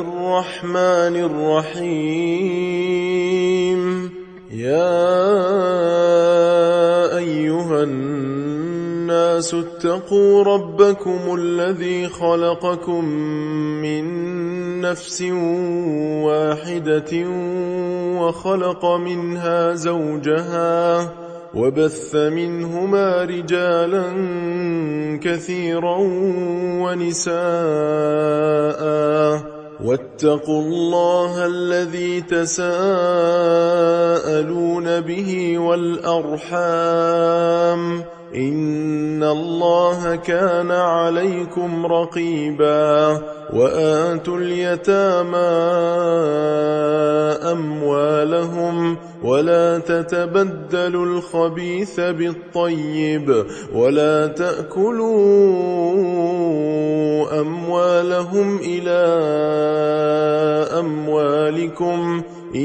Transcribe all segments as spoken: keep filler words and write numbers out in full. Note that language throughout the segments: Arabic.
الرحمن الرحيم. يا أيها الناس اتقوا ربكم الذي خلقكم من نفس واحدة وخلق منها زوجها وبث منهما رجالا كثيرا ونساء، واتقوا الله الذي تساءلون به والأرحام، إن الله كان عليكم رقيبا. وآتوا اليتامى أموالهم ولا تتبدلوا الخبيث بالطيب ولا تأكلوا أموالهم إلى أموالكم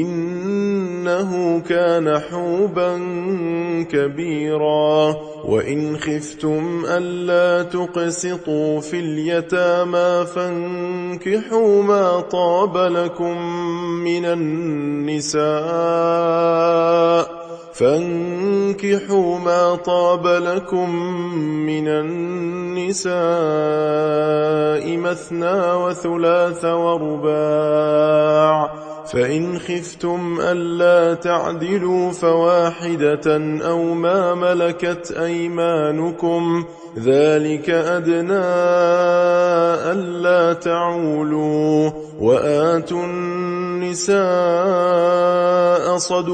إنه كان حوبا كبيرا. وإن خفتم ألا تقسطوا في اليتامى فانكحوا ما طاب لكم من النساء فانكحوا ما طاب لكم من النساء مثنى وثلاث ورباع، فإن خفتم ألا تعدلوا فواحدة أو ما ملكت أيمانكم ذلك أدنى ألا تعولوا. وآتوا النساء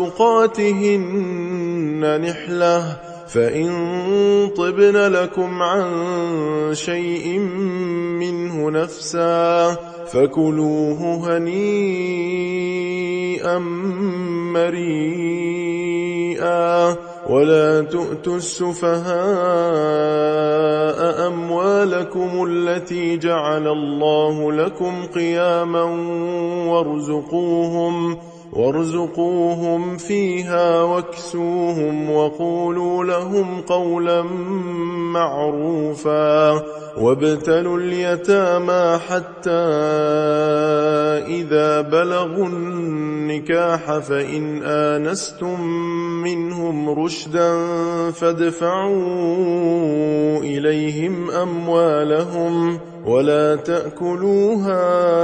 صدقاتهن نحلة، فإن طبن لكم عن شيء منه نفسا فكلوه هنيئا مريئا. ولا تؤتوا السفهاء أموالكم التي جعل الله لكم قياما وارزقوهم وارزقوهم فيها واكسوهم وقولوا لهم قولا معروفا. وابتلوا اليتامى حتى إذا بلغوا النكاح فإن آنستم منهم رشدا فادفعوا إليهم أموالهم ولا تأكلوها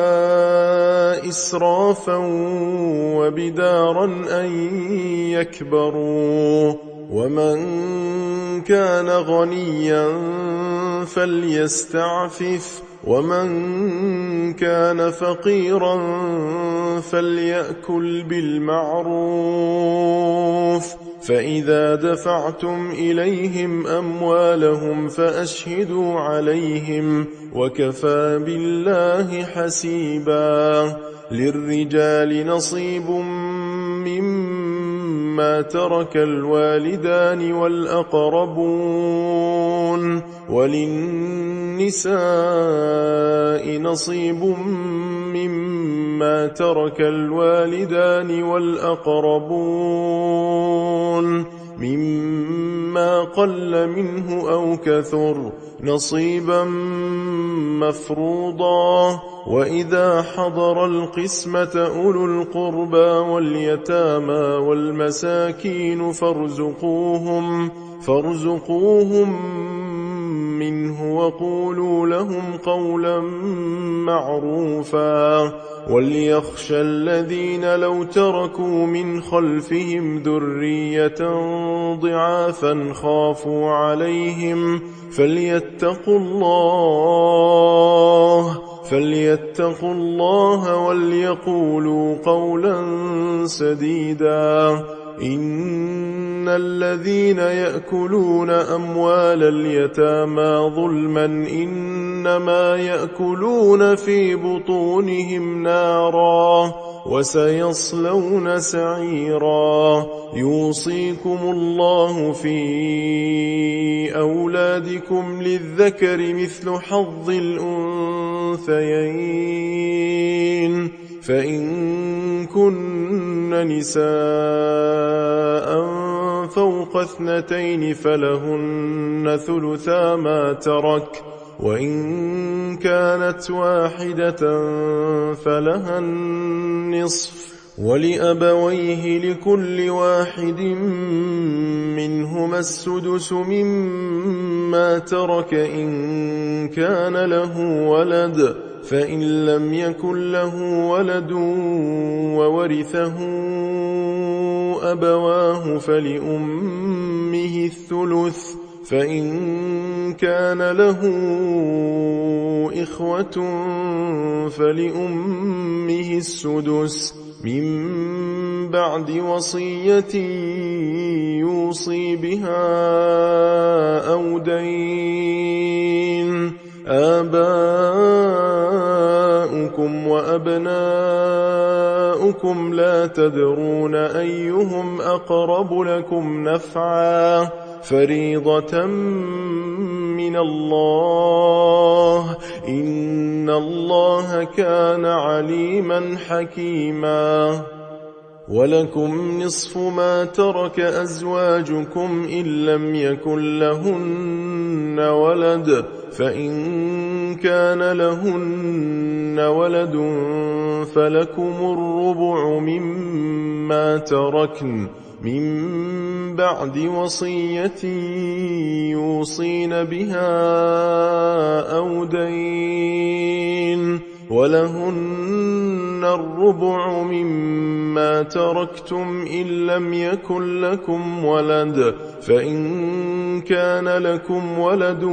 إسرافا وبدارا أن يكبروا. ومن كان غنيا فليستعفف ومن كان فقيرا فليأكل بالمعروف. فإذا دفعتم إليهم أموالهم فأشهدوا عليهم وكفى بالله حسيبا. للرجال نصيب مما ترك الوالدان والأقربون وللنساء نصيب مما ترك الوالدان والأقربون مما قل منه أو كثر نصيبا مفروضا. وإذا حضر القسمة أولو القربى واليتامى والمساكين فارزقوهم فارزقوهم منه وقولوا لهم قولا معروفا. وليخشى الذين لو تركوا من خلفهم ذرية ضعافا خافوا عليهم فليتقوا الله فليتقوا الله وليقولوا قولا سديدا. إن الذين يأكلون أموال اليتامى ظلما إنما يأكلون في بطونهم نارا وسيصلون سعيرا. يوصيكم الله في أولادكم للذكر مثل حظ الأنثيين، فإن كن نساء فوق اثنتين فلهن ثلثا ما ترك، وإن كانت واحدة فلها النصف، ولأبويه لكل واحد منهما السدس مما ترك إن كان له ولد، فإن لم يكن له ولد وورثه أبواه فلأمه الثلث، فإن كان له إخوة فلأمه السدس من بعد وصية يوصي بها أو دين. آباؤكم وأبناؤكم لا تدرون أيهم أقرب لكم نفعا، فريضة من الله، إن الله كان عليما حكيما. ولكم نصف ما ترك أزواجكم إن لم يكن لهن ولد، فإن كان لهن ولد فلكم الربع مما تركن من بعد وصية يوصين بها أو دين، ولهن الربع مما تركتم إن لم يكن لكم ولد، فإن كان لكم ولد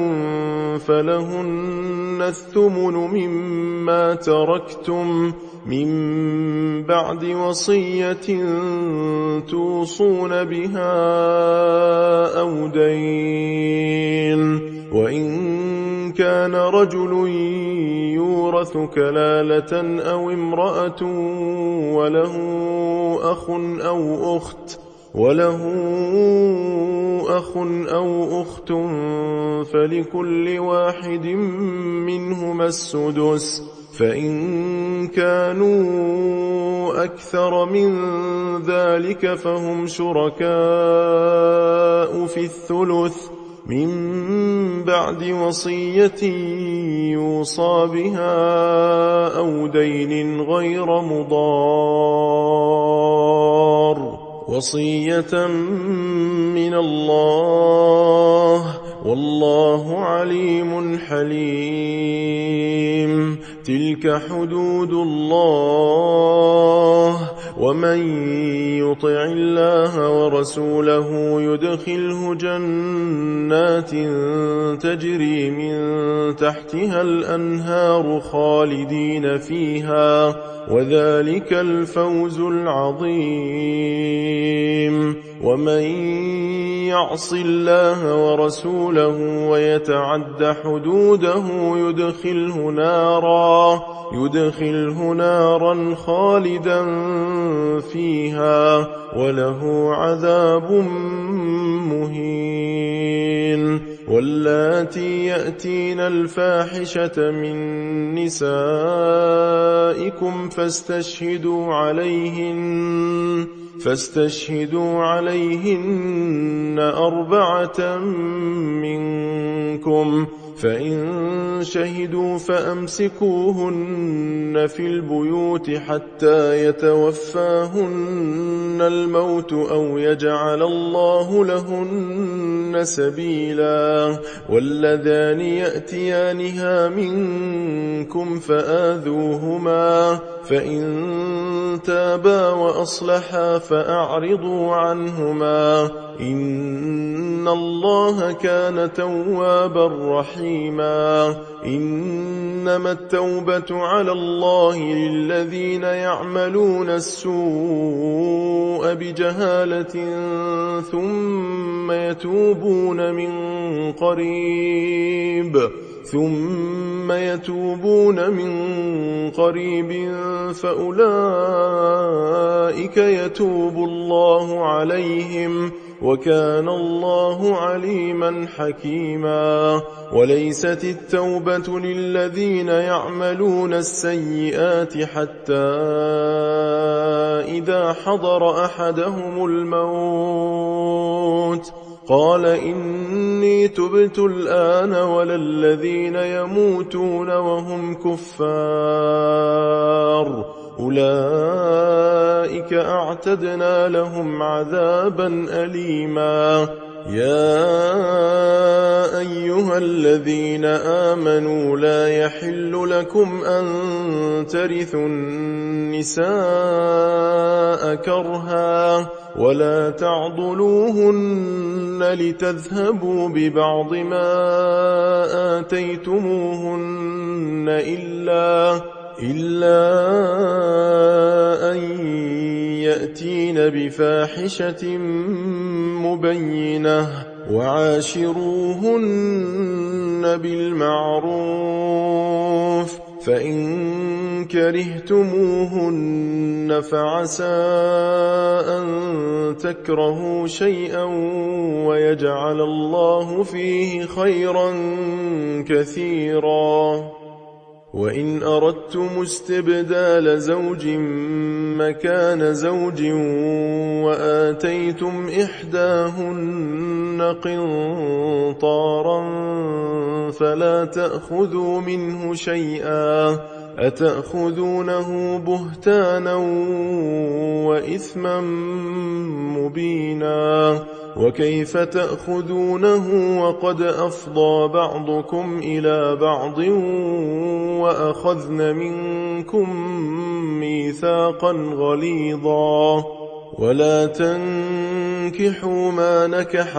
فلهن الثمن مما تركتم من بعد وصية توصون بها أو دين. وإن كان رجل يورث كلالة أو امرأة وله أخ أو أخت وله أخ أو أخت فلكل واحد منهما السدس، فإن كانوا أكثر من ذلك فهم شركاء في الثلث من بعد وصية يوصى بها أو دين غير مضار، وصية من الله، والله عليم حليم. تلك حدود الله، ومن يطع الله ورسوله يدخله جنات تجري من تحتها الأنهار خالدين فيها، وذلك الفوز العظيم. ومن يعص الله ورسوله ويتعد حدوده يدخله نارا يدخله نارا خالدا فيها وله عذاب مهين. واللاتي يأتين الفاحشة من نسائكم فاستشهدوا عليهن فاستشهدوا عليهن أربعة منكم، فإن شهدوا فأمسكوهن في البيوت حتى يتوفاهن الموت أو يجعل الله لهن سبيلا. واللذان يأتيانها منكم فآذوهما، فإن تابا وأصلحا فأعرضوا عنهما، إن الله كان توابا رحيما. إنما التوبة على الله للذين يعملون السوء بجهالة ثم يتوبون من قريب ثم يتوبون من قريب فأولئك يتوب الله عليهم، وكان الله عليما حكيما. وليست التوبة للذين يعملون السيئات حتى إذا حضر أحدهم الموت قال إني تبت الآن ولا الذين يموتون وهم كفار أولئك أعتدنا لهم عذابا أليما يا أيها الذين آمنوا لا يحل لكم أن ترثوا النساء كرها ولا تعضلوهن لتذهبوا ببعض ما آتيتموهن إلا إلا أن يأتين بفاحشة مبينة وعاشروهن بالمعروف فإن كرهتموهن فعسى أن تكرهوا شيئا ويجعل الله فيه خيرا كثيرا وإن أردتم استبدال زوج مكان زوج وآتيتم إحداهن قنطارا فلا تأخذوا منه شيئا أتأخذونه بهتانا وإثما مبينا وكيف تأخذونه وقد أفضى بعضكم إلى بعض وأخذن منكم ميثاقا غليظا ولا تنكحوا ما نكح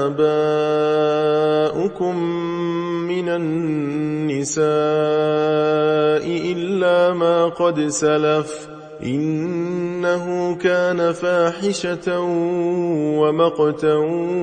آباؤكم من النساء إلا ما قد سلف إنه كان فاحشة ومقتا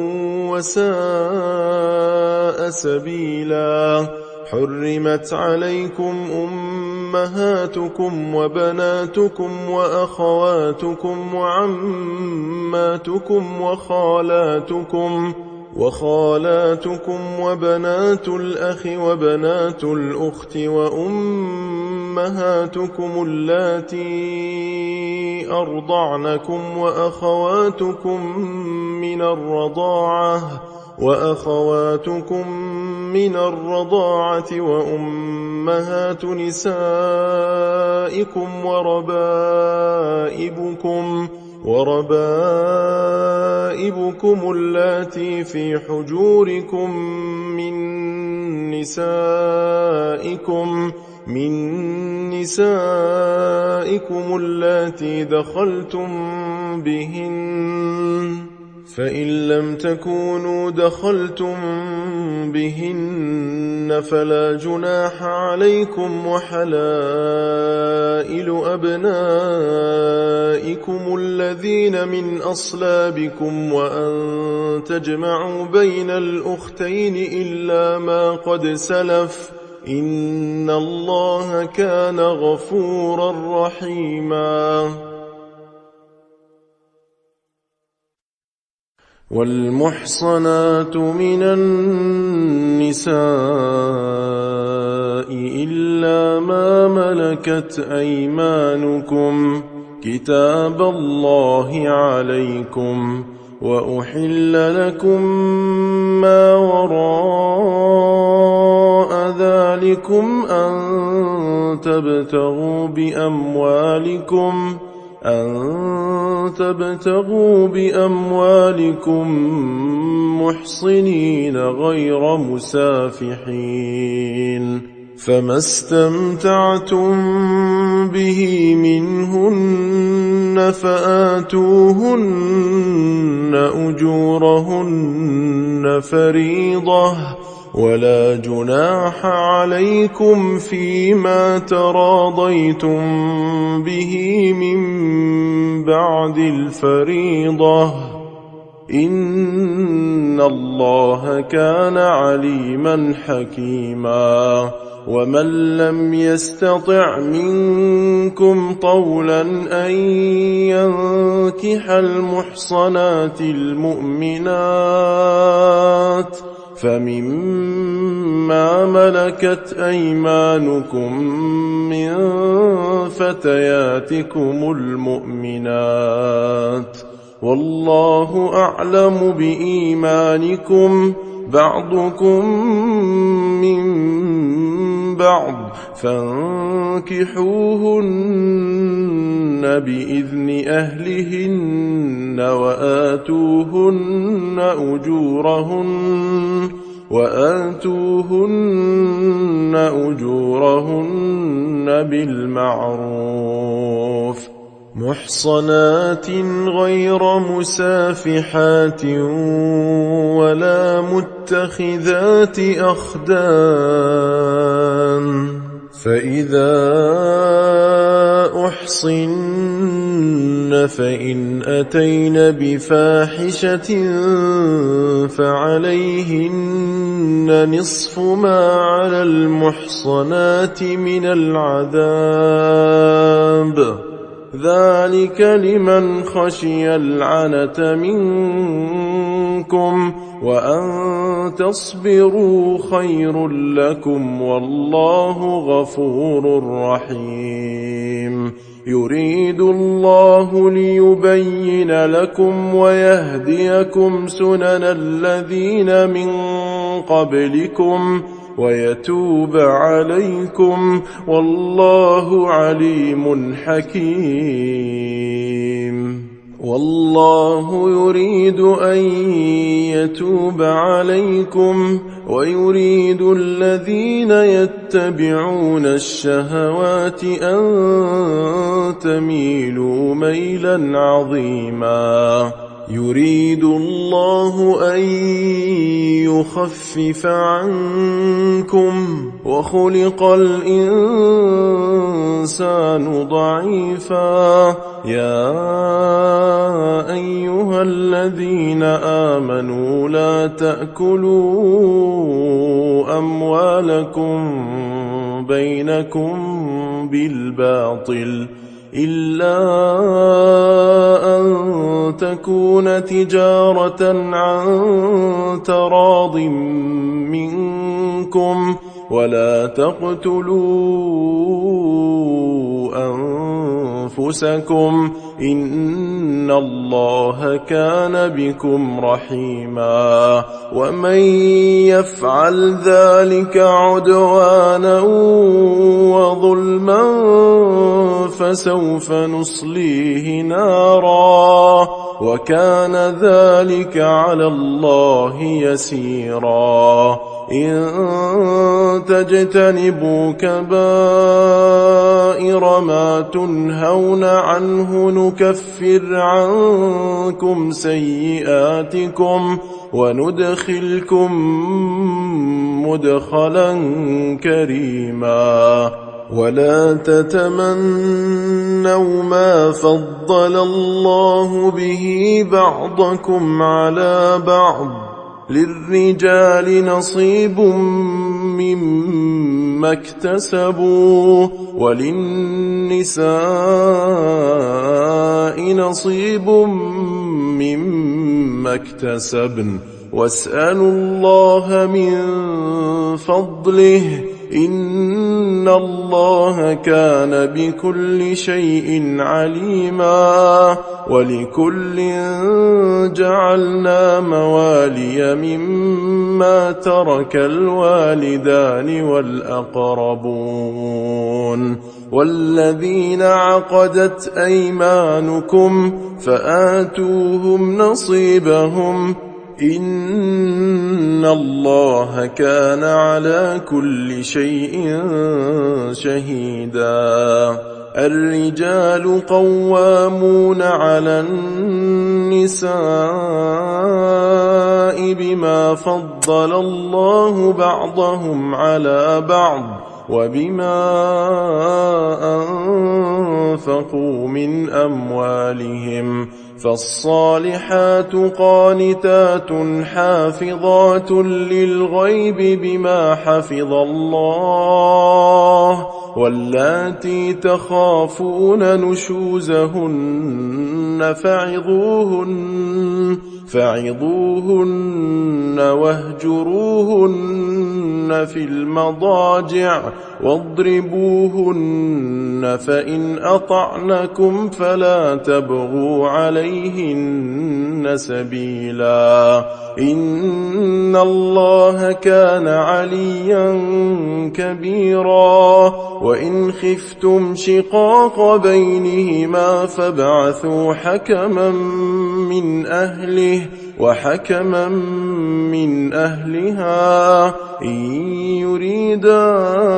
وساء سبيلا حرمت عليكم أمهاتكم وبناتكم وأخواتكم وعماتكم وخالاتكم وخالاتكم وبنات الأخ وبنات الأخت وأمهاتكم اللاتي أرضعنكم وأخواتكم من الرضاعة وأخواتكم من الرضاعة وأمهات نسائكم وربائبكم وربائبكم اللاتي في حجوركم من نسائكم من نسائكم اللاتي دخلتم بهن فإن لم تكونوا دخلتم بهن فلا جناح عليكم وحلائل أبنائكم الذين من أصلابكم وأن تجمعوا بين الأختين إلا ما قد سلف إن الله كان غفورا رحيما والمحصنات من النساء إلا ما ملكت أيمانكم كتاب الله عليكم وأحل لكم ما وراء ذلكم أن تبتغوا بأموالكم أن تبتغوا بأموالكم محصنين غير مسافحين فما استمتعتم به منهن فآتوهن أجورهن فريضة ولا جناح عليكم فيما تراضيتم به من بعد الفريضة إن الله كان عليما حكيما ومن لم يستطع منكم طولا أن ينكح المحصنات المؤمنات فمما ملكت أيمانكم من فتياتكم المؤمنات والله أعلم بإيمانكم بعضكم من بعض فانكحوهن بإذن أهلهن وآتوهن أجورهن وآتوهن أجورهن بالمعروف محصنات غير مسافحات ولا متخذات أخدان فإذا أحصن فإن أتين بفاحشة فعليهن نصف ما على المحصنات من العذاب ذلك لمن خشي العنة منكم وأن تصبروا خير لكم والله غفور رحيم يريد الله ليبين لكم ويهديكم سنن الذين من قبلكم ويتوب عليكم والله عليم حكيم والله يريد أن يتوب عليكم ويريد الذين يتبعون الشهوات أن تميلوا ميلا عظيما يريد الله أن يخفف عنكم وخلق الإنسان ضعيفا يا أيها الذين آمنوا لا تأكلوا أموالكم بينكم بالباطل إلا أن تكون تجارة عن تراض منكم ولا تقتلوا أنفسكم إن الله كان بكم رحيما ومن يفعل ذلك عدوانا وظلما فسوف نصليه نارا وكان ذلك على الله يسيرا إن تجتنبوا كبائر ما تنهون عنه نكفر عنكم سيئاتكم وندخلكم مدخلا كريما ولا تتمنوا ما فضل الله به بعضكم على بعض للرجال نصيب مما اكتسبوا وللنساء نصيب مما اكتسبن واسألوا الله من فضله إن الله كان بكل شيء عليما ولكل جعلنا موالي مما ترك الوالدان والأقربون والذين عقدت أيمانكم فآتوهم نصيبهم إن الله كان على كل شيء شهيدا الرجال قوامون على النساء بما فضل الله بعضهم على بعض وبما أنفقوا من أموالهم فالصالحات قانتات حافظات للغيب بما حفظ الله واللاتي تخافون نشوزهن فعظوهن فعظوهن واهجروهن في المضاجع واضربوهن، فإن أطعنكم فلا تبغوا عليهن سبيلا، إن الله كان عليا كبيرا. وإن خفتم شقاق بينهما فابعثوا حكما من أهله وحكما من أهلها إن يريدا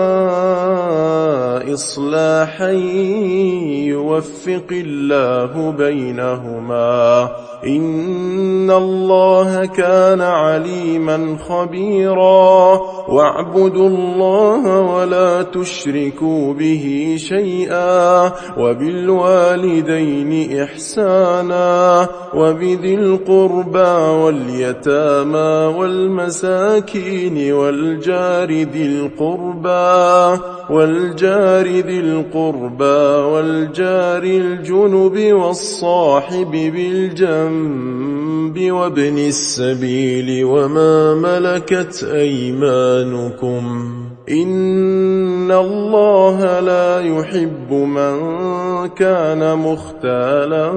إصلاحا يوفق الله بينهما، إن الله كان عليما خبيرا. واعبدوا الله ولا تشركوا به شيئا، وبالوالدين إحسانا، وبذي القربى واليتامى والمساكين والجار ذي القربى والجار ذي القربى والجار الجنب والصاحب بالجنب وابن السبيل وما ملكت أيمانكم، إن الله لا يحب من كان مختالا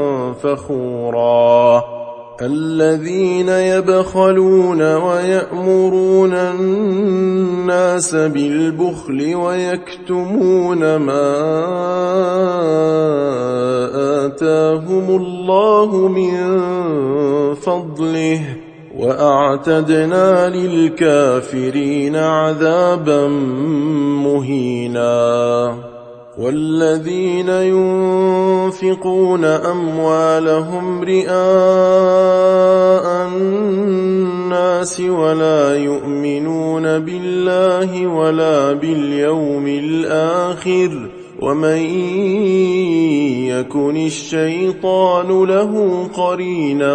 فخورا. الذين يبخلون ويأمرون الناس بالبخل ويكتمون ما آتاهم الله من فضله، وأعتدنا للكافرين عذابا مهينا. والذين ينفقون أموالهم رئاء الناس ولا يؤمنون بالله ولا باليوم الآخر، ومن يكن الشيطان له قرينا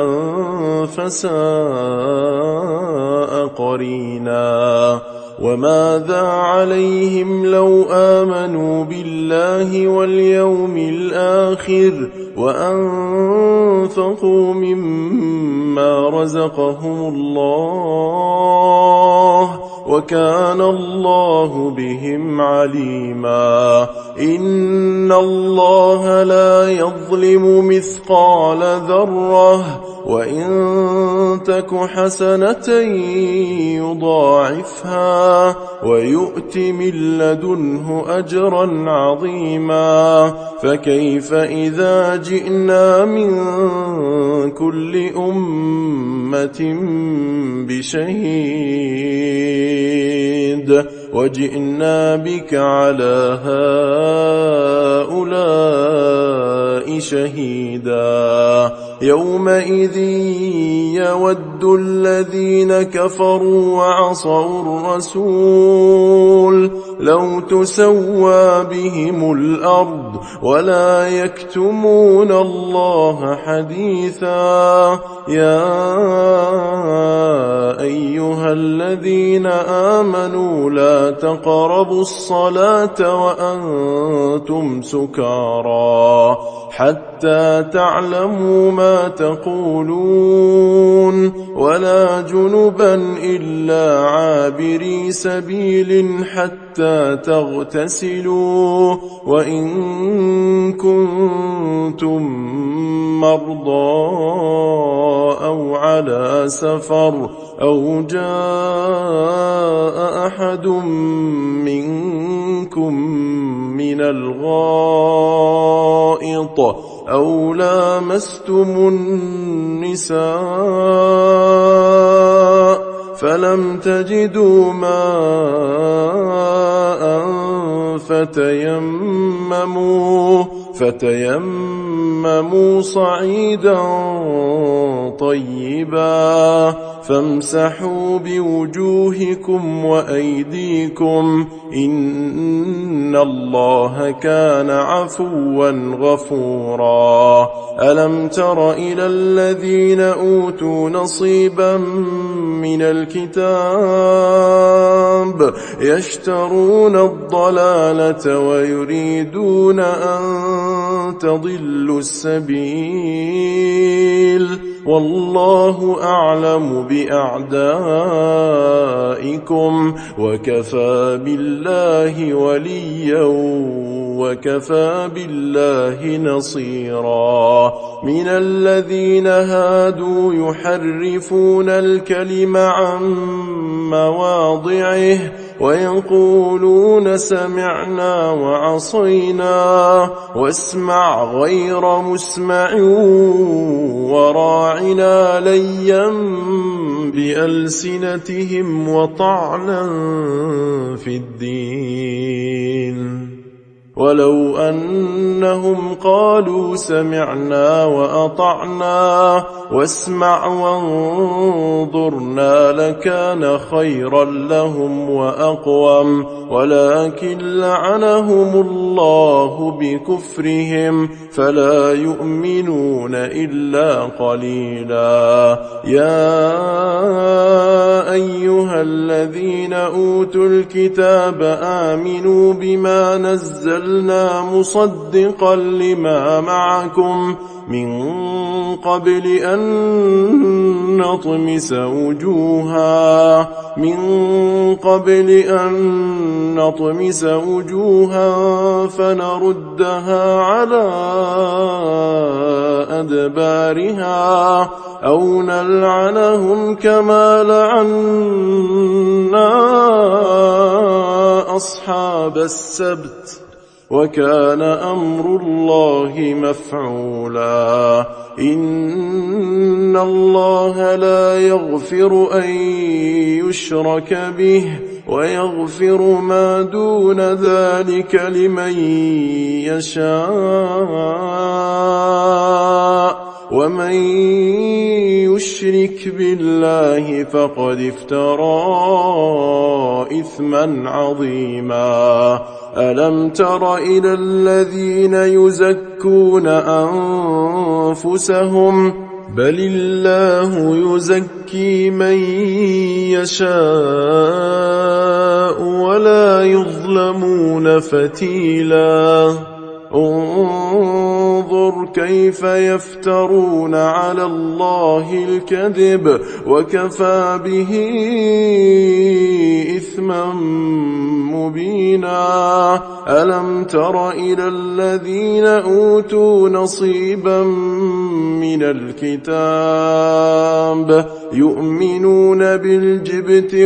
فساء قرينا. وماذا عليهم لو آمنوا بالله واليوم الآخر وأنفقوا مما رزقهم الله، وكان الله بهم عليما. إن الله لا يظلم مثقال ذرة، وإن تك حسنة يضاعفها ويؤت من لدنه أجرا عظيما. فكيف إذا جئنا من كل أمة بشهيد وجئنا بك على هؤلاء شهيدا، يومئذ يود الذين كفروا وعصوا الرسول لو تسوى بهم الأرض ولا يكتمون الله حديثا. يا أيها الذين آمنوا لا تقربوا الصلاة وأنتم سكارى حتى تعلموا ما تقولون، ولا جنبا إلا عابري سبيل حتى تغتسلوا، وإن كنتم مرضى أو على سفر أو جاء أحد منكم من الغائط أو لامستم النساء فلم تجدوا ماء فتيمموا فتيمموا فتيمموا صعيدا طيبا فامسحوا بوجوهكم وأيديكم إن الله كان عفوا غفورا. ألم تر إلى الذين أوتوا نصيبا من الكتاب يشترون الضلالة ويريدون أن تضلوا السبيل والله أعلم بأعدائكم وكفى بالله وليا وكفى بالله نصيرا. من الذين هادوا يحرفون الكلم عن مواضعه ويقولون سمعنا وعصينا واسمع غير مسمع وراعنا ليا بألسنتهم وطعنا في الدين ولو أنهم قالوا سمعنا وأطعنا واسمع وانظرنا لكان خيرا لهم وأقوم ولكن لعنهم الله بكفرهم فلا يؤمنون إلا قليلا. يا أيها الذين أوتوا الكتاب آمنوا بما نزلنا مصدقا لما معكم من قبل أن نطمس وجوها من قبل أن نطمس وجوها فنردها على أدبارها أو نلعنهم كما لعنا أصحاب السبت وكان أمر الله مفعولا. إن الله لا يغفر أن يشرك به ويغفر ما دون ذلك لمن يشاء ومن يشرك بالله فقد افترى إثما عظيما. ألم تر إلى الذين يزكون أنفسهم بل الله يزكي من يشاء ولا يظلمون فتيلا. انظر كيف يفترون على الله الكذب وكفى به إثما مبينا. ألم تر إلى الذين أوتوا نصيبا من الكتاب يؤمنون بالجبت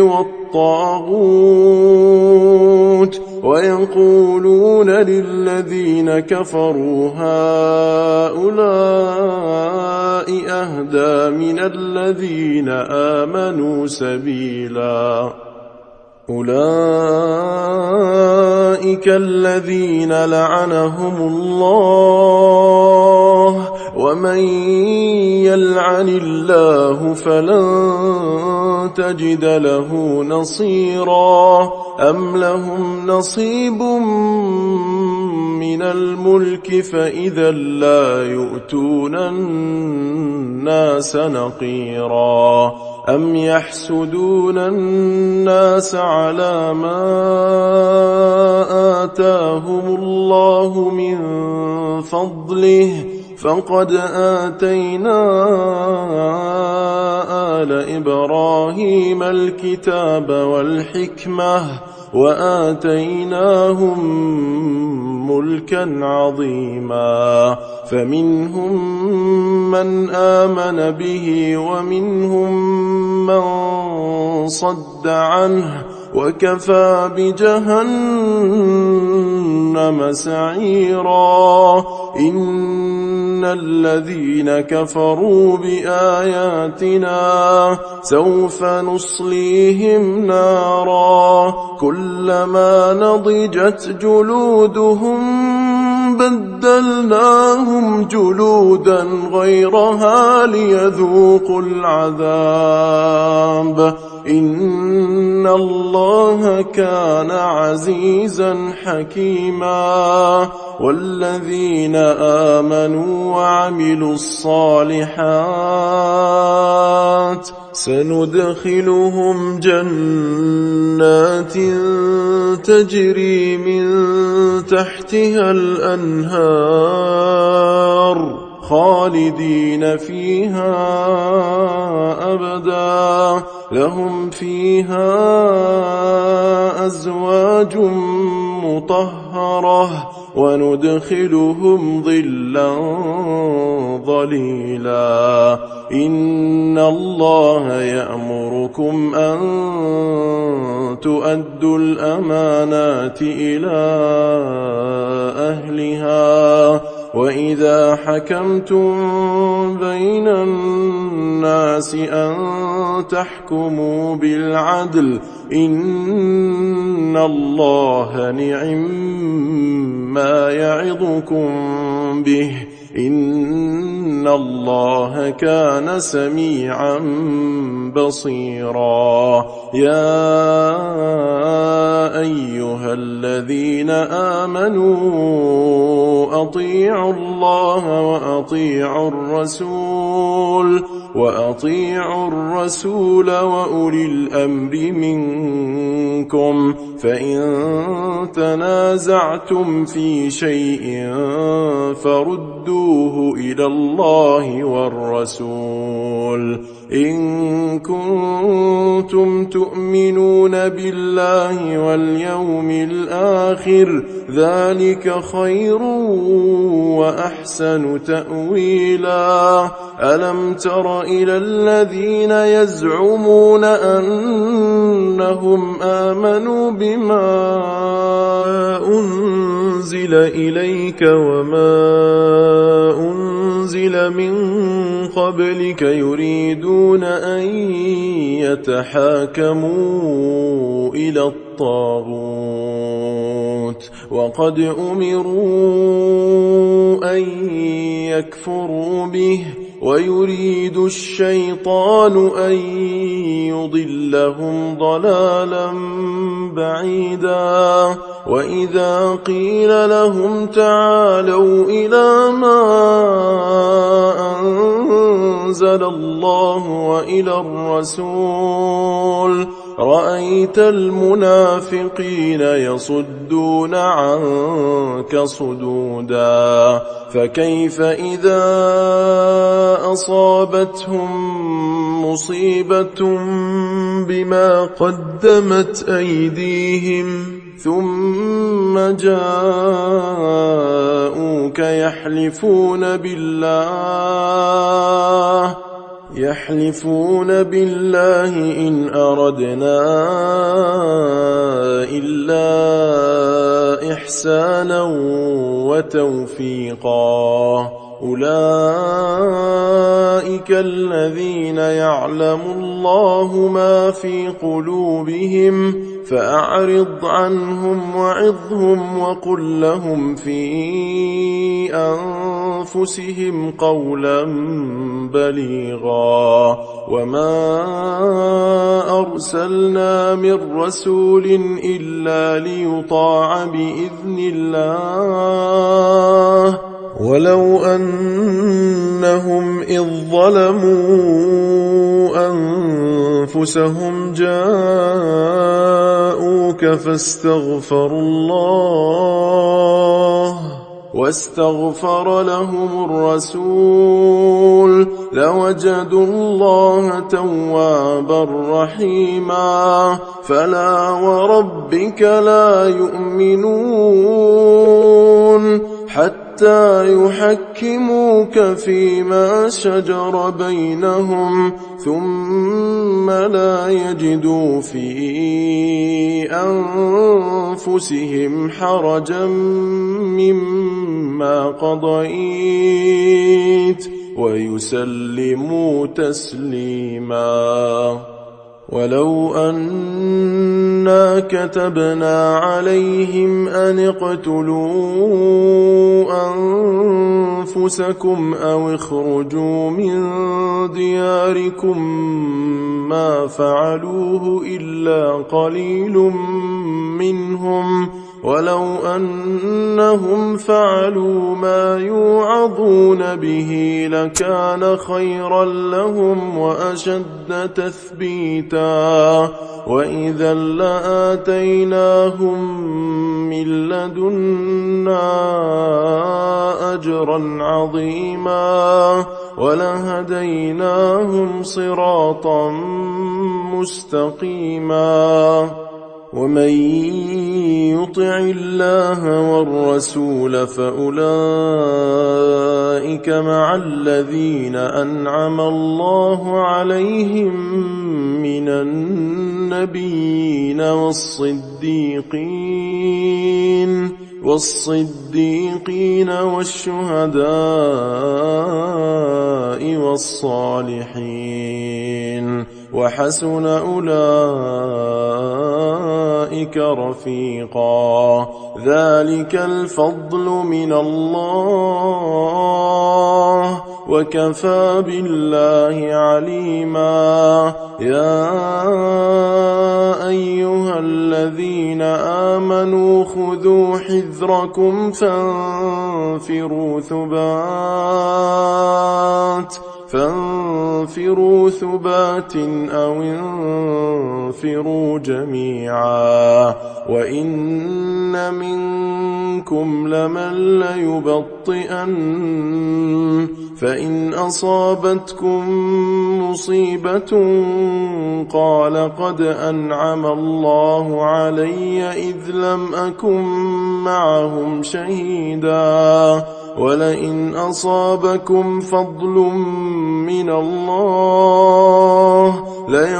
والطاغوت ويقولون للذين كفروا هؤلاء أهدى من الذين آمنوا سبيلا. أولئك الذين لعنهم الله ومن يلعن الله فلن تجد له نصيرا. أم لهم نصيب من الملك فإذا لا يؤتون الناس نقيرا. أم يحسدون الناس على ما آتاهم الله من فضله فقد آتينا آل إبراهيم الكتاب والحكمة وآتيناهم ملكا عظيما. فمنهم من آمن به ومنهم من صد عنه وكفى بجهنم سعيرا. إن الذين كفروا بآياتنا سوف نصليهم نارا كلما نضجت جلودهم بدلناهم جلودا غيرها ليذوقوا العذاب إن الله كان عزيزا حكيما والذين آمنوا وعملوا الصالحات سندخلهم جنات تجري من تحتها الأنهار خالدين فيها أبدا لهم فيها أزواج مطهرة وندخلهم ظلا ظليلا إن الله يأمركم أن تؤدوا الأمانات إلى أهلها وإذا حكمتم بين الناس أن تحكموا بالعدل إن الله نعم ما يعظكم به إن الله كان سميعا بصيرا يا أيها الذين آمنوا أطيعوا الله وأطيعوا الرسول وأطيعوا الرسول وأولي الأمر منكم فإن تنازعتم في شيء فردوه إلى الله والرسول إن كنتم تؤمنون بالله واليوم الآخر ذلك خير وأحسن تأويلا ألم تر إلى الذين يزعمون أنهم آمنوا بما أنزل إليك وما أنزل من قبلك يريدون أن يتحاكموا إلى الطاغوت وقد أمروا أن يكفروا به ويريد الشيطان أن يضلهم ضلالا بعيدا وإذا قيل لهم تعالوا إلى ما أنزل الله وإلى الرسول رأيت المنافقين يصدون عنك صدودا فكيف إذا أصابتهم مصيبة بما قدمت أيديهم ثم جاءوك يحلفون بالله يحلفون بالله إن أردنا إلا إحسانا وتوفيقا أولئك الذين يعلم الله ما في قلوبهم فأعرض عنهم وعظهم وقل لهم في أنفسهم قولا بليغا وما أرسلنا من رسول إلا ليطاع بإذن الله ولو أنهم إذ ظلموا أنفسهم جاءوك فاستغفروا الله واستغفر لهم الرسول لوجدوا الله توابا رحيما فلا وربك لا يؤمنون حتى يحكموك فيما شجر بينهم ثم لا يجدوا في أنفسهم حرجا مما قضيت ويسلموا تسليما ولو أنا كتبنا عليهم أن اقتلوا أنفسكم أو اخرجوا من دياركم ما فعلوه إلا قليل منهم ولو أنهم فعلوا ما يوعظون به لكان خيرا لهم وأشد تثبيتا وإذا لآتيناهم من لدنا أجرا عظيما ولهديناهم صراطا مستقيما ومن يطع الله والرسول فأولئك مع الذين أنعم الله عليهم من النبيين والصديقين والصديقين والشهداء والصالحين وحسن أولئك رفيقا ذلك الفضل من الله وكفى بالله عليما يا أيها الذين آمنوا خذوا حذركم فانفروا ثبات فانفروا ثبات أو انفروا جميعا وإن منكم لمن ليبطئن فإن أصابتكم مصيبة قال قد أنعم الله علي إذ لم أكن معهم شهيدا ولئن أصابكم فضل من الله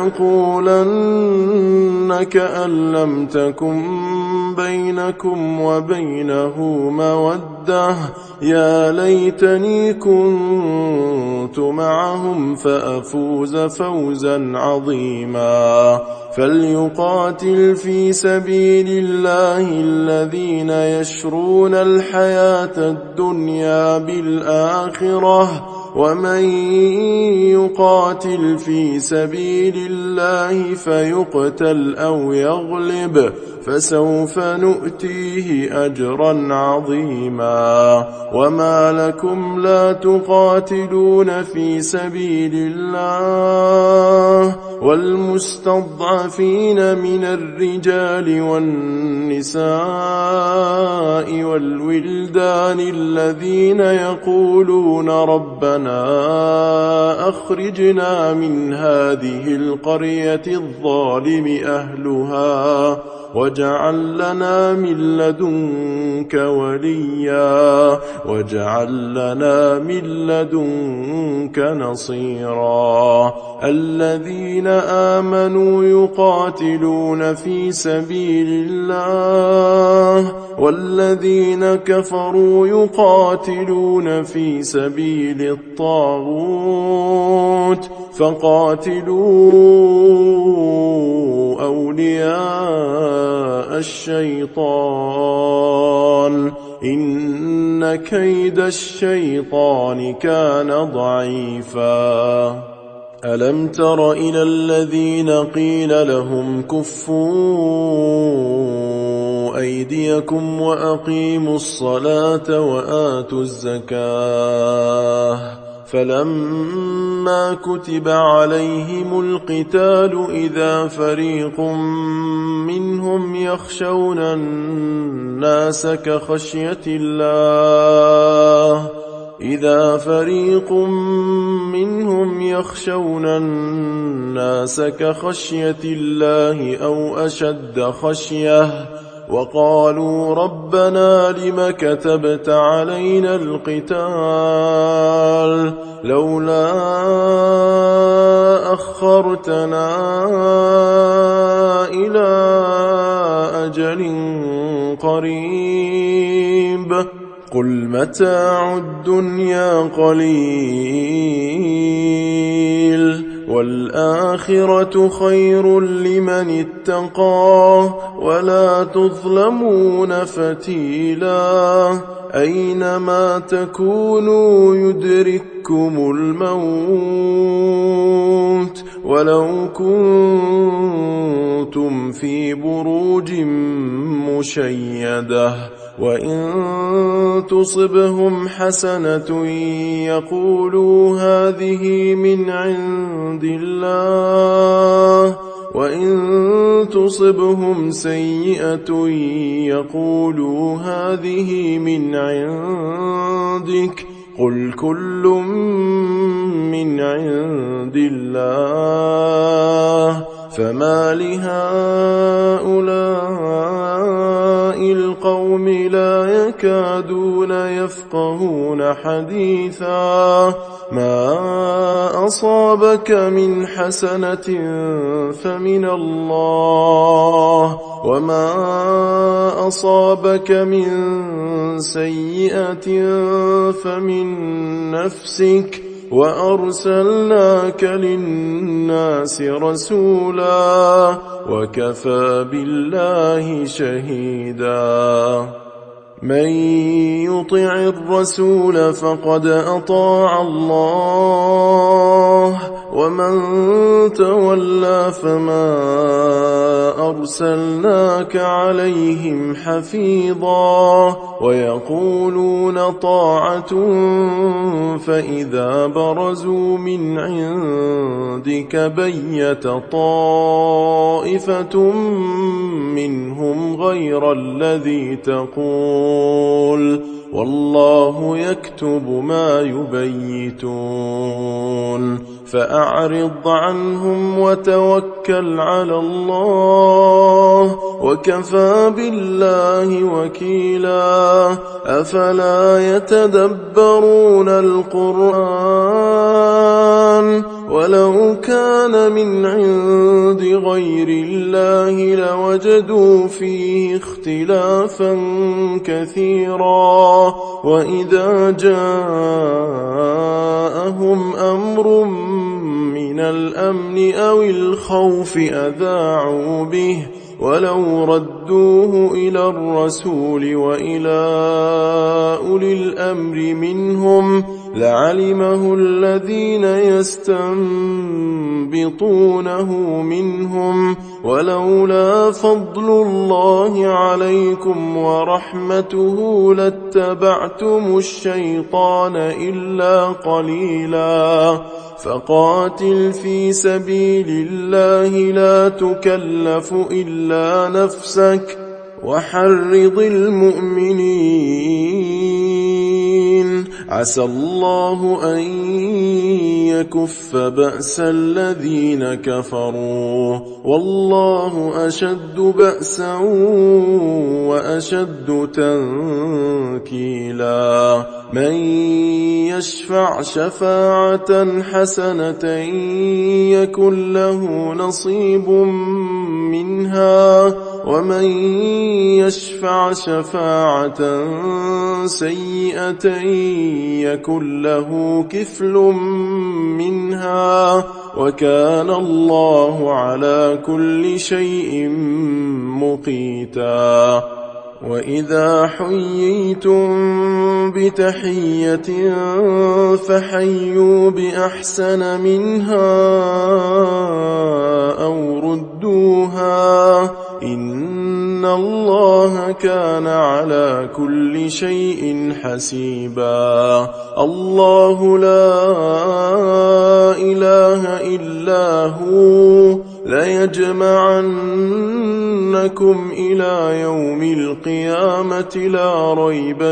ليقولن كأن لم تكن بينكم وبينه مودة يا ليتني كنت معهم فأفوز فوزا عظيما فليقاتل في سبيل الله الذين يشرون الحياة الدنيا بالآخرة ومن يقاتل في سبيل الله فيقتل أو يغلب فسوف نؤتيه أجرا عظيما وما لكم لا تقاتلون في سبيل الله والمستضعفين من الرجال والنساء والولدان الذين يقولون ربنا أخرجنا من هذه القرية الظالم أهلها واجعل لنا من لدنك وليا واجعل لنا من لدنك نصيرا الذين آمنوا يقاتلون في سبيل الله والذين كفروا يقاتلون في سبيل الطاغوت فقاتلوا أولياء الشيطان إن كيد الشيطان كان ضعيفا ألم تر إلى الذين قيل لهم كفوا أيديكم وأقيموا الصلاة وآتوا الزكاة فلما كتب عليهم القتال إذا فريق منهم يخشون الناس كخشية الله إذا فريق منهم يخشون الناس كخشية الله أو أشد خشية وقالوا ربنا لم كتبت علينا القتال لولا أخرتنا إلى أجل قريب قل متاع الدنيا قليل والآخرة خير لمن اتقى ولا تظلمون فتيلا أينما تكونوا يدرككم الموت ولو كنتم في بروج مشيدة وإن تصبهم حسنة يقولوا هذه من عند الله وإن تصبهم سيئة يقولوا هذه من عندك قل كل من عند الله فما لهؤلاء القوم لا يكادون يفقهون حديثا ما أصابك من حسنة فمن الله وما أصابك من سيئة فمن نفسك وأرسلناك للناس رسولا وكفى بالله شهيدا من يطع الرسول فقد أطاع الله ومن تولى فما أرسلناك عليهم حفيظا ويقولون طاعة فإذا برزوا من عندك بيت طائفة منهم غير الذي تقول والله يكتب ما يبيتون فأعرض عنهم وتوكل على الله وكفى بالله وكيلا أفلا يتدبرون القرآن ولو كان من عند غير الله لوجدوا فيه اختلافا كثيرا وإذا جاءهم أمر من الأمن أو الخوف أذاعوا به ولو ردوه إلى الرسول وإلى أولي الأمر منهم لعلمه الذين يستنبطونه منهم ولولا فضل الله عليكم ورحمته لاتبعتم الشيطان إلا قليلا فقاتل في سبيل الله لا تكلف إلا نفسك وحرض المؤمنين عسى الله أن يكف بأس الذين كفروا والله أشد بأسا وأشد تنكيلا من يشفع شفاعة حسنة يكن له نصيب منها ومن يشفع شفاعة سيئة يكن له كفل منها وكان الله على كل شيء مقيتا وإذا حييتم بتحية فحيوا بأحسن منها أو ردوها إن الله كان على كل شيء حسيبا الله لا إله إلا هو ليجمعنكم إلى يوم القيامة لا ريب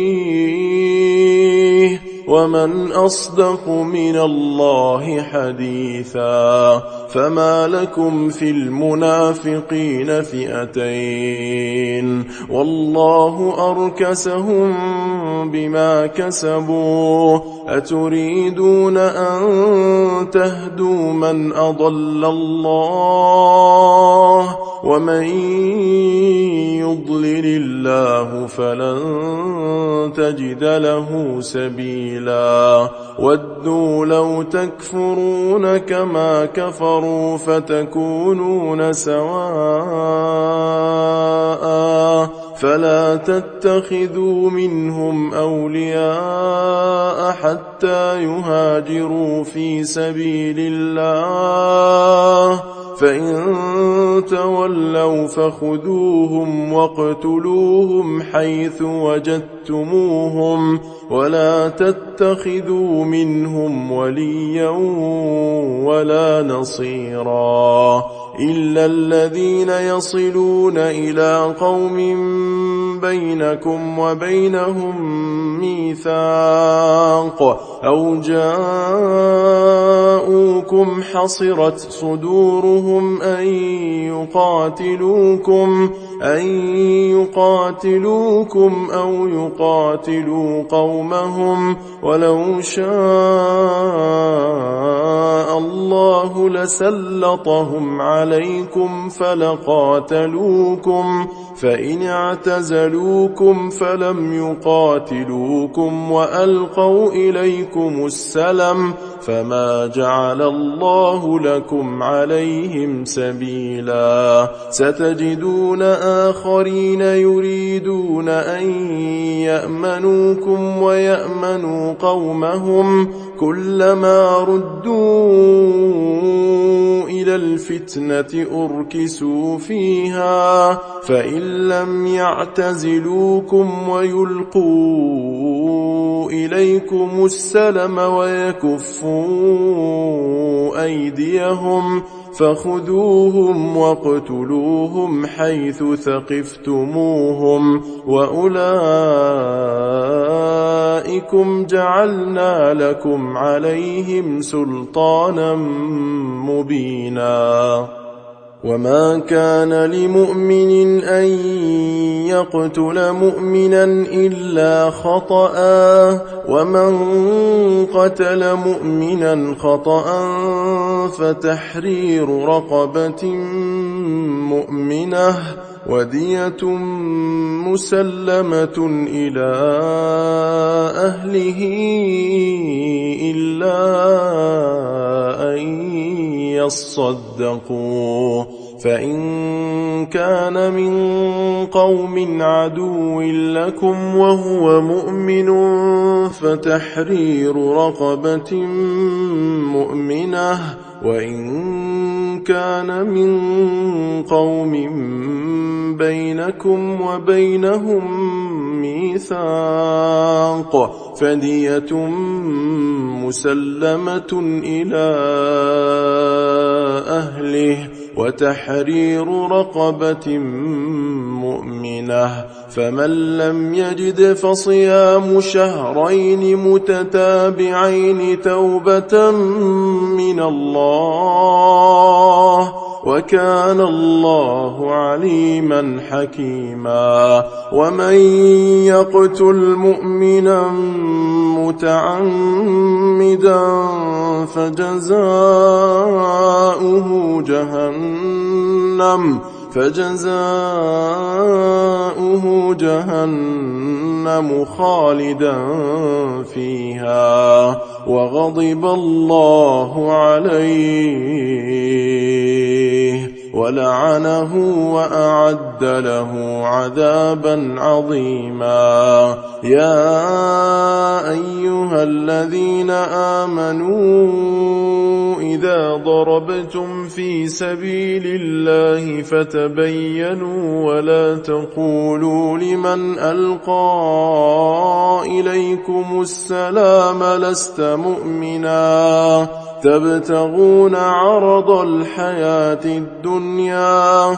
فيه ومن أصدق من الله حديثا فما لكم في المنافقين فئتين والله أركسهم بما كسبوا أتريدون أن تهدوا من أضل الله ومن يضلل الله فلن تجد له سبيلا ودوا لو تكفرون كما كفروا فتكونون سواء فلا تتخذوا منهم أولياء حتى يهاجروا في سبيل الله فإن تولوا فخذوهم واقتلوهم حيث وجدتموهم ولا تتخذوا منهم وليا ولا نصيرا إلا الذين يصلون إلى قوم بينكم وبينهم ميثاق أو جاءوكم حصرت صدورهم أن يقاتلوكم أن يقاتلوكم أو يقاتلوا قومهم ولو شاء الله لسلطهم عليكم فلقاتلوكم فإن اعتزلوكم فلم يقاتلوكم وألقوا إليكم السلم فما جعل الله لكم عليهم سبيلا ستجدون آخرين يريدون أن يأمنوكم ويأمنوا قومهم كلما ردوا إلى الفتنة أركسوا فيها فإن لم يعتزلوكم ويلقوا إليكم السلم ويكفوا أيديهم فخذوهم واقتلوهم حيث ثقفتموهم وأولئكم جعلنا لكم عليهم سلطانا مبينا وما كان لمؤمن أن يقتل مؤمنا إلا خطأ ومن قتل مؤمنا خطأ فتحرير رقبة مؤمنة ودية مسلمة إلى أهله إلا أن يصدقوا فإن كان من قوم عدو لكم وهو مؤمن فتحرير رقبة مؤمنة وإن كان من قوم بينكم وبينهم ميثاق فدية مسلمة إلى أهله وتحرير رقبة مؤمنة فمن لم يجد فصيام شهرين متتابعين توبة من الله وكان الله عليما حكيما ومن يقتل مؤمنا متعمدا فجزاؤه جهنم فجزاؤه جهنم خالدا فيها وغضب الله عليه ولعنه وأعد له عذابا عظيما يا أيها الذين آمنوا إذا ضربتم في سبيل الله فتبينوا ولا تقولوا لمن ألقى إليكم السلام لست مؤمنا تبتغون عرض الحياة الدنيا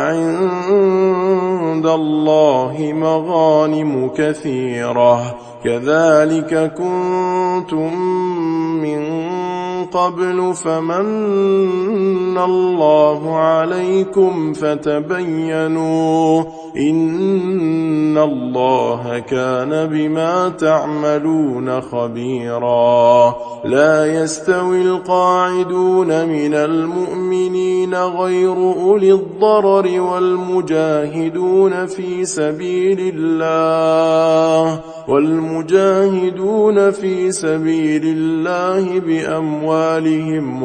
فعند الله مغانم كثيرة كذلك كنتم من قبل فمن الله عليكم فتبينوا إن الله كان بما تعملون خبيرا. لا يستوي القاعدون من المؤمنين غير أولي الضرر والمجاهدون في سبيل الله والمجاهدون في سبيل الله بأموالهم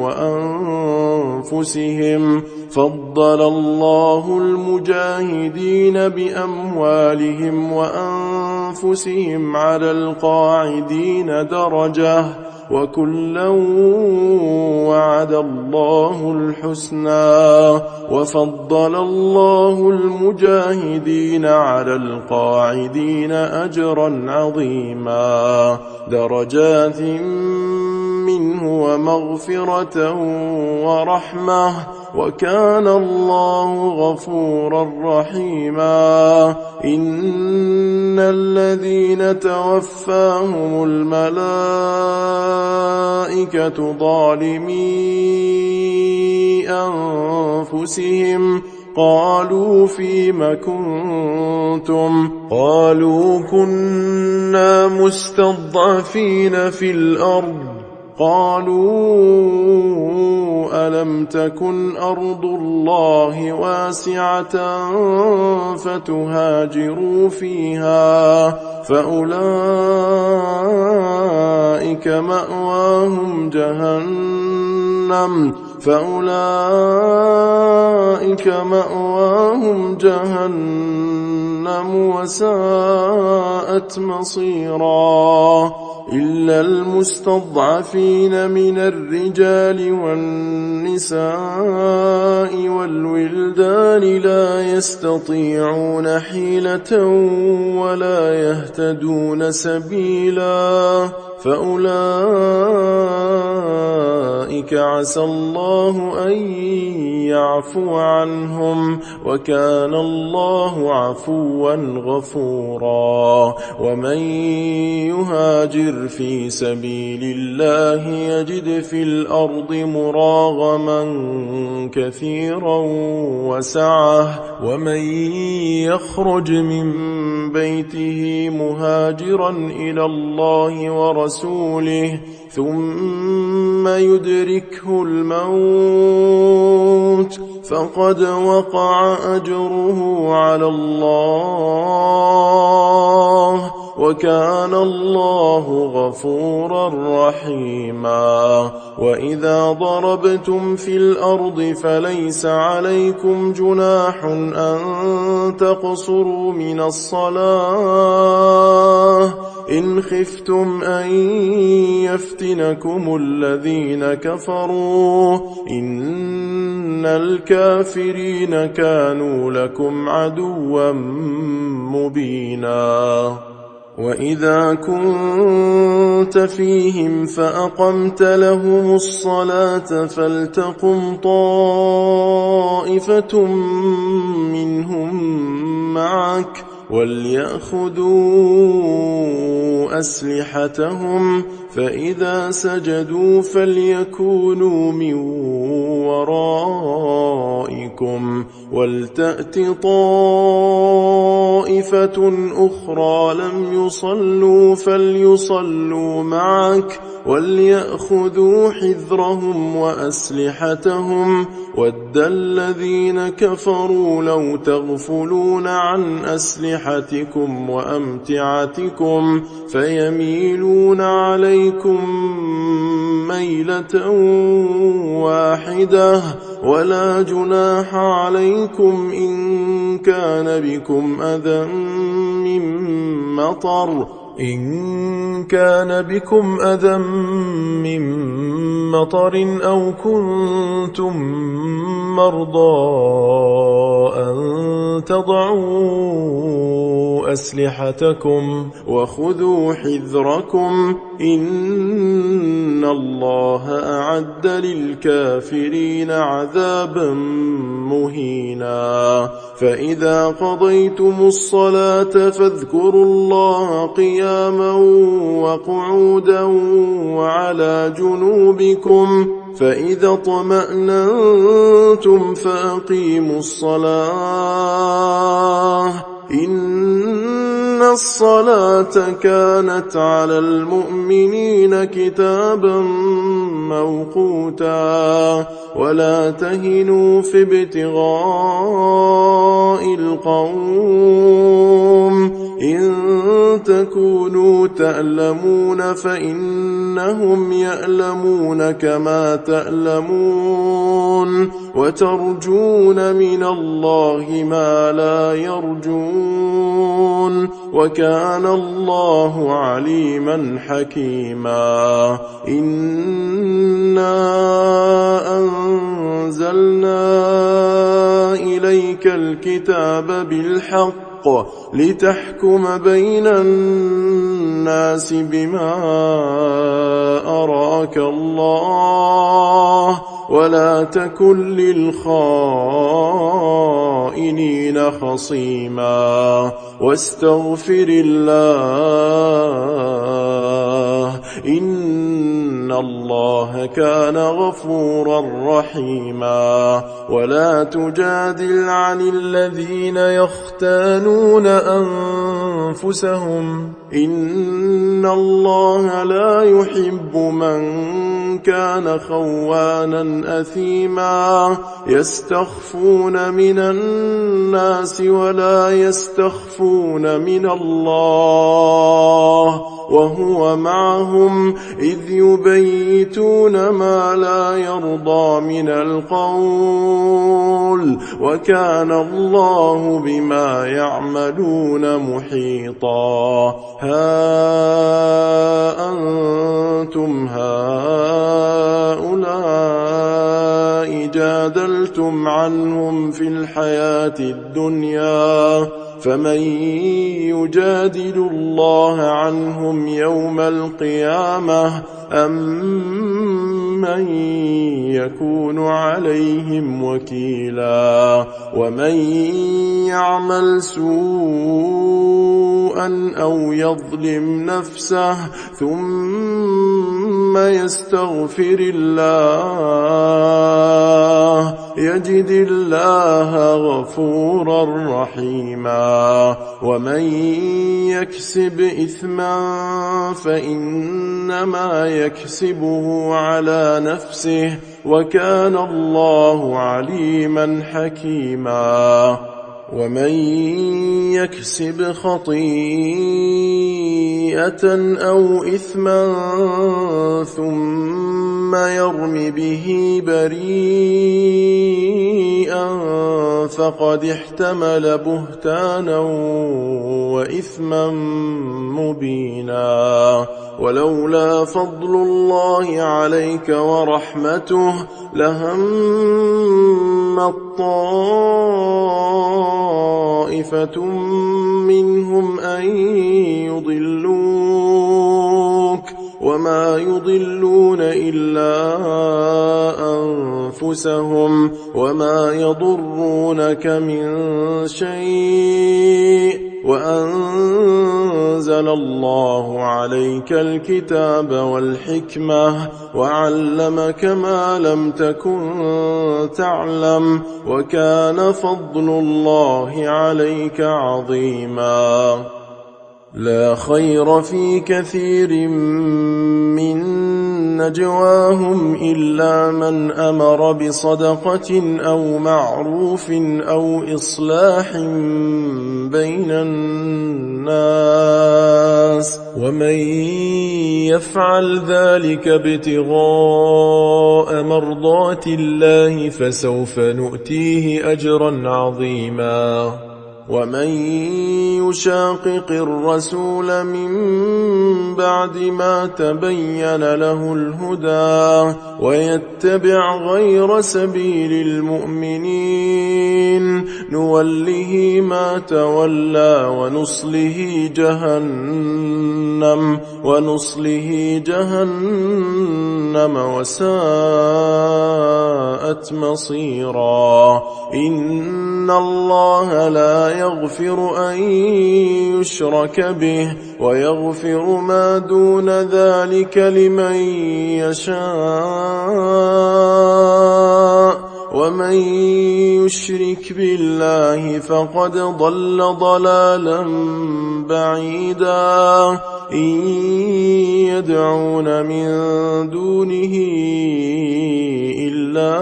وأنفسهم. فضل الله المجاهدين بأموالهم وأنفسهم على القاعدين درجة وكلا وعد الله الحسنى. وفضل الله المجاهدين على القاعدين أجرا عظيما درجات منه ومغفرة ورحمة وكان الله غفورا رحيما. إن الذين توفاهم الملائكة ظالمي أنفسهم قالوا فيم كنتم قالوا كنا مستضعفين في الأرض قالوا ألم تكن أرض الله واسعة فتهاجروا فيها فأولئك مأواهم جهنم فأولئك مأواهم جهنم وساءت مصيرا. إلا المستضعفين من الرجال والنساء والولدان لا يستطيعون حيلة ولا يهتدون سبيلا فأولئك عسى الله أن يعفو عنهم وكان الله عفوا غفورا. ومن يهاجر في سبيل الله يجد في الأرض مراغما كثيرا وسعة ومن يخرج من بيته مهاجرا إلى الله ورسوله ثم يدركه الموت فقد وقع أجره على الله وكان الله غفورا رحيما. وإذا ضربتم في الأرض فليس عليكم جناح أن تقصروا من الصلاة إن خفتم أن يفتنكم الذين كفروا إن الكافرين كانوا لكم عدوا مبينا. وإذا كنت فيهم فأقمت لهم الصلاة فلتقم طائفة منهم معك وليأخذوا أسلحتهم فإذا سجدوا فليكونوا من ورائكم ولتأت طائفة أخرى لم يصلوا فليصلوا معك وليأخذوا حذرهم وأسلحتهم ود الذين كفروا لو تغفلون عن أسلحتكم وأمتعتكم فيميلون عليكم ميلة واحدة ولا جناح عليكم إن كان بكم أذى من مطر إن كان بكم أذى من مطر أو كنتم مرضى أن تضعوا أسلحتكم وخذوا حذركم إن الله أعد للكافرين عذابا مهينا. فإذا قضيتم الصلاة فاذكروا الله قياما قياما وقعودا وعلى جنوبكم، فإذا اطمأننتم فأقيموا الصلاة إن الصلاة كانت على المؤمنين كتابا موقوتا. ولا تهنوا في ابتغاء القوم إن تكونوا تألمون فإنهم يألمون كما تألمون، وترجون من الله ما لا يرجون، وكان الله عليما حكيما. إنا أنزلنا إليك الكتاب بالحق لتحكم بين الناس بما أراك الله، ولا تكن للخائنين خصيما، واستغفر الله إن الله كان غفورا رحيما. ولا تجادل عن الذين يختانون أنفسهم إن الله لا يحب من كان خوانا أثيما، يستخفون من الناس ولا يستخفون من الله وهو معهم إذ يبيتون ما لا يرضى من القول، وكان الله بما يعملون محيطا. ها أنتم هؤلاء جادلتم عنهم في الحياة الدنيا، فمن يجادل الله عنهم يوم القيامة أم من يكون عليهم وكيلا. ومن يعمل سوءا أو يظلم نفسه ثم يستغفر الله يجد الله غفورا رحيما. ومن يكسب إثما فإنما يكسبه على نفسه، وكان الله عليما حكيما. ومن يكسب خطيئة أو إثما ثم يرم به بريئا فقد احتمل بهتانا وإثما مبينا. ولولا فضل الله عليك ورحمته لهم طائفة منهم أن يضلوك وما يضلون إلا أنفسهم وما يضرونك من شيء، وأنزل الله عليك الكتاب والحكمة وعلمك ما لم تكن تعلم، وكان فضل الله عليك عظيما. لا خير في كثير من نجواهم إلا من أمر بصدقة أو معروف أو إصلاح بين الناس، ومن يفعل ذلك ابتغاء مرضات الله فسوف نؤتيه أجرا عظيما. ومن يشاقق الرسول من بعد ما تبين له الهدى ويتبع غير سبيل المؤمنين نوله ما تولى ونصله جهنم ونصله جهنم وساءت مصيرا. إن الله لا يغفر أن يشرك به ويغفر ما دون ذلك لمن يشاء ومن يشرك بالله فقد ضل ضلالا بعيدا إن يدعون من دونه إلا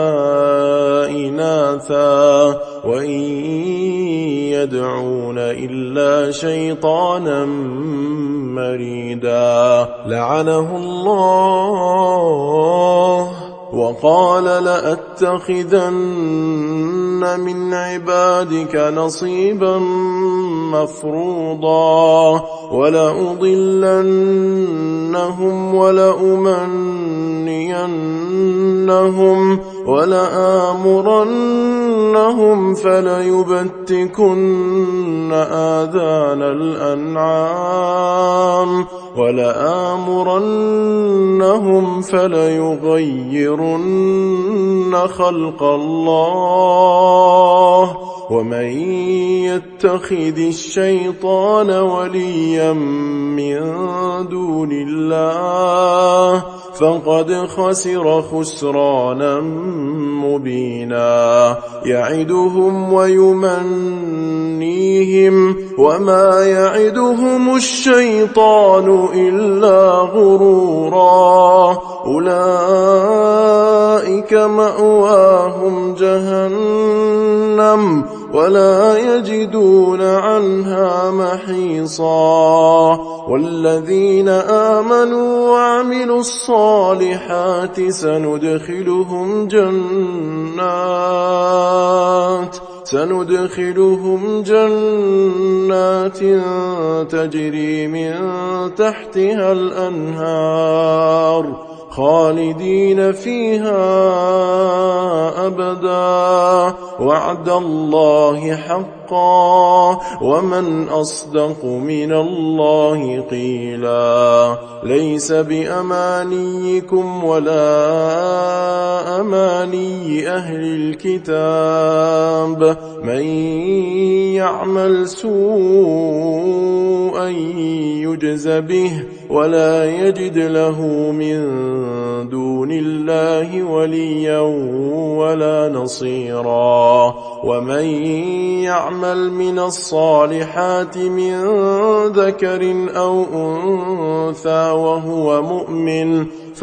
إناثا وإن يدعون إلا شيطانا مريدا لعنه الله وقال لأتخذن من عبادك نصيبا مفروضا ولأضلنهم ولأمنينهم ولآمرنهم فليبتكن آذان الأنعام ولآمرنهم فليغيرن خلق الله ومن يتخذ الشيطان وليا من دون الله فقد خسر خسرانا مبينا يعدهم ويمنيهم وما يعدهم الشيطان إلا غرورا أولئك مأواهم جهنم ولا يجدون عنها محيصا والذين آمنوا وعملوا الصالحات سندخلهم جنات سندخلهم جنات تجري من تحتها الأنهار خالدين فيها أبدا وعد الله حقا ومن أصدق من الله قيلا ليس بأمانيكم ولا أماني أهل الكتاب من يعمل سوءا يجز به ولا يجد له من دون الله وليا ولا نصيرا ومن يعمل من الصالحات من ذكر أو أنثى وهو مؤمن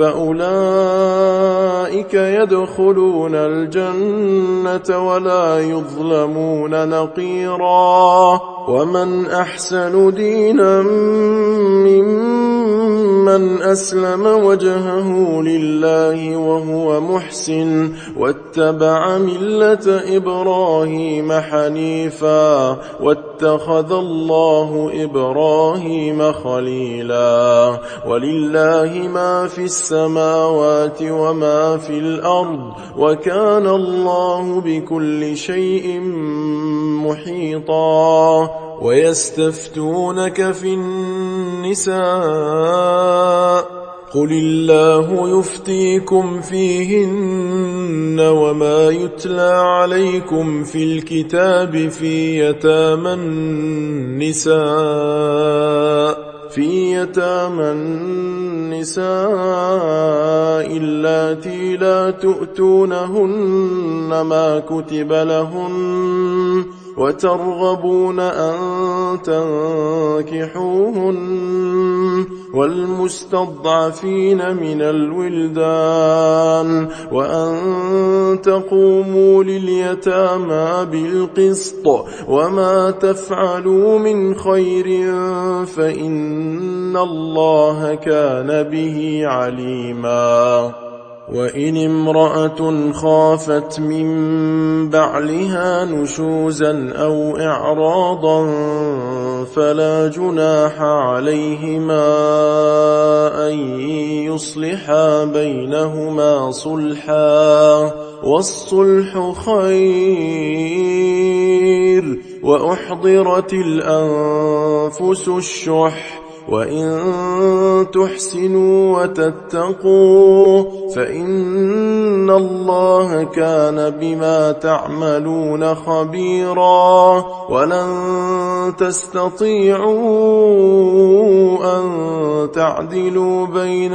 فأولئك يدخلون الجنة ولا يظلمون نقيرا ومن أحسن دينا ممن أسلم وجهه لله وهو محسن واتبع ملة إبراهيم حنيفا واتخذ الله إبراهيم خليلا ولله ما في السماوات وما في الأرض وكان الله بكل شيء محيطا ويستفتونك في النساء قل الله يفتيكم فيهن وما يتلى عليكم في الكتاب في يتامى النساء في يتامى النساء اللاتي لا تؤتونهن ما كتب لهن وترغبون أن تنكحوهن والمستضعفين من الولدان وأن تقوموا لليتامى بالقسط وما تفعلوا من خير فإن الله كان به عليما وإن امرأة خافت من بعلها نشوزا أو إعراضا فلا جناح عليهما أن يصلحا بينهما صلحا والصلح خير وأحضرت الأنفس الشح وإن تحسنوا وتتقوا فإن الله كان بما تعملون خبيرا ولن تستطيعوا أن تعدلوا بين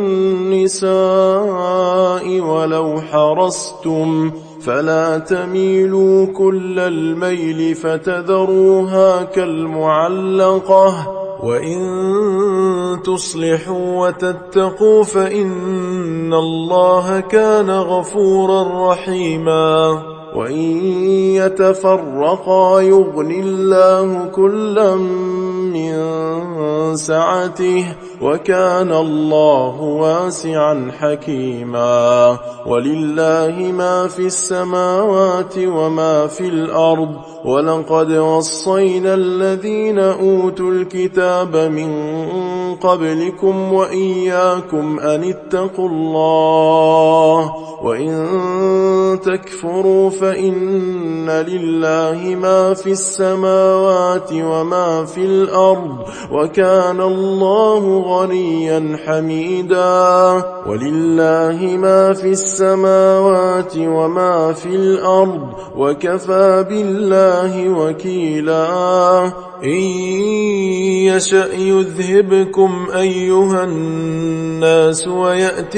النساء ولو حرصتم فلا تميلوا كل الميل فتذروها كالمعلقة وإن تصلحوا وتتقوا فإن الله كان غفورا رحيما وإن يتفرقا يغن الله كلا من سعته وكان الله واسعا حكيما ولله ما في السماوات وما في الأرض ولقد وصينا الذين أوتوا الكتاب من قبلكم وإياكم أن اتقوا الله وإن تكفروا فإن لله ما في السماوات وما في الأرض وكان الله غنيا حميدا ولله ما في السماوات وما في الأرض وكفى بالله وكيلا إن يشأ يذهبكم أيها الناس ويأت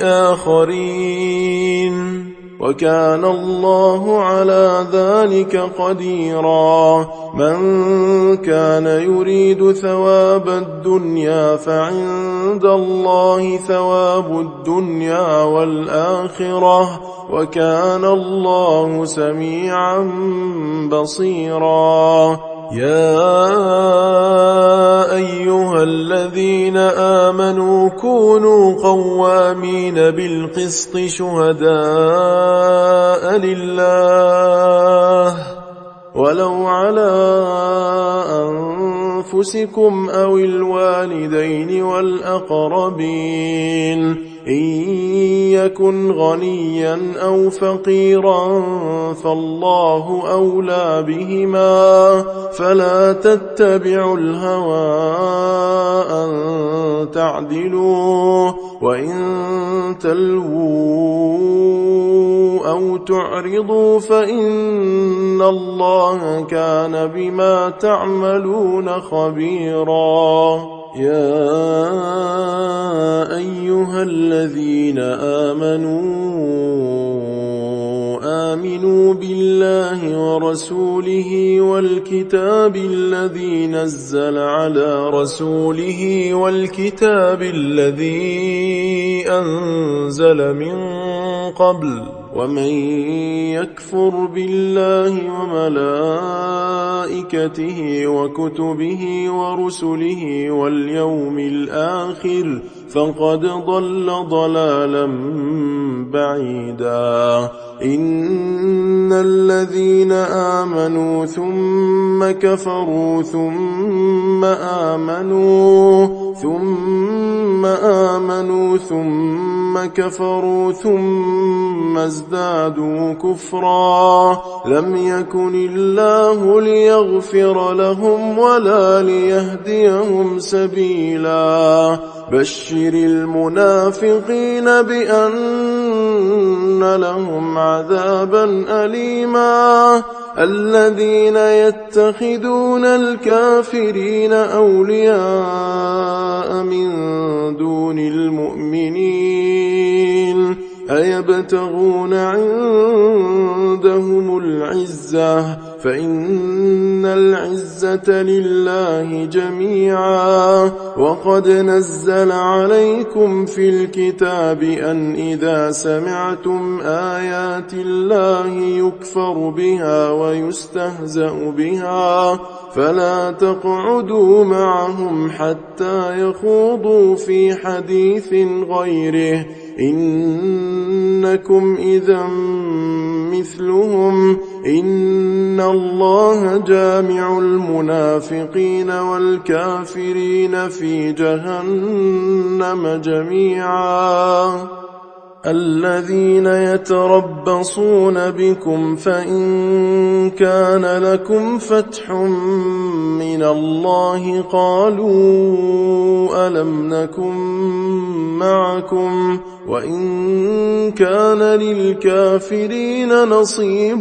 بآخرين وكان الله على ذلك قديرا من كان يريد ثواب الدنيا فعند الله ثواب الدنيا والآخرة وكان الله سميعا بصيرا يا أيها الذين آمنوا كونوا قوامين بالقسط شهداء لله ولو على أنفسكم أو الوالدين والأقربين إن يكن غنيا أو فقيرا فالله أولى بهما فلا تتبعوا الهوى أن تعدلوا وإن تلووا أو تعرضوا فإن الله كان بما تعملون خبيرا يا أيها الذين آمنوا آمنوا بالله ورسوله والكتاب الذي نزل على رسوله والكتاب الذي أنزل من قبل ومن يكفر بالله وملائكته وكتبه ورسله واليوم الآخر فقد ضل ضلالا بعيدا إن الذين آمنوا ثم كفروا ثم آمنوا ثم آمنوا ثم كفروا ثم ازدادوا كفرا لم يكن الله ليغفر لهم ولا ليهديهم سبيلا بشر المنافقين بأن لهم عذابا أليما الذين يتخذون الكافرين أولياء من دون المؤمنين أيبتغون عندهم العزة فإن العزة لله جميعا وقد نزل عليكم في الكتاب أن إذا سمعتم آيات الله يكفر بها ويستهزأ بها فلا تقعدوا معهم حتى يخوضوا في حديث غيره إنكم إذا مثلهم إن الله جامع المنافقين والكافرين في جهنم جميعا الذين يتربصون بكم فإن كان لكم فتح من الله قالوا ألم نكن معكم وإن كان للكافرين نصيب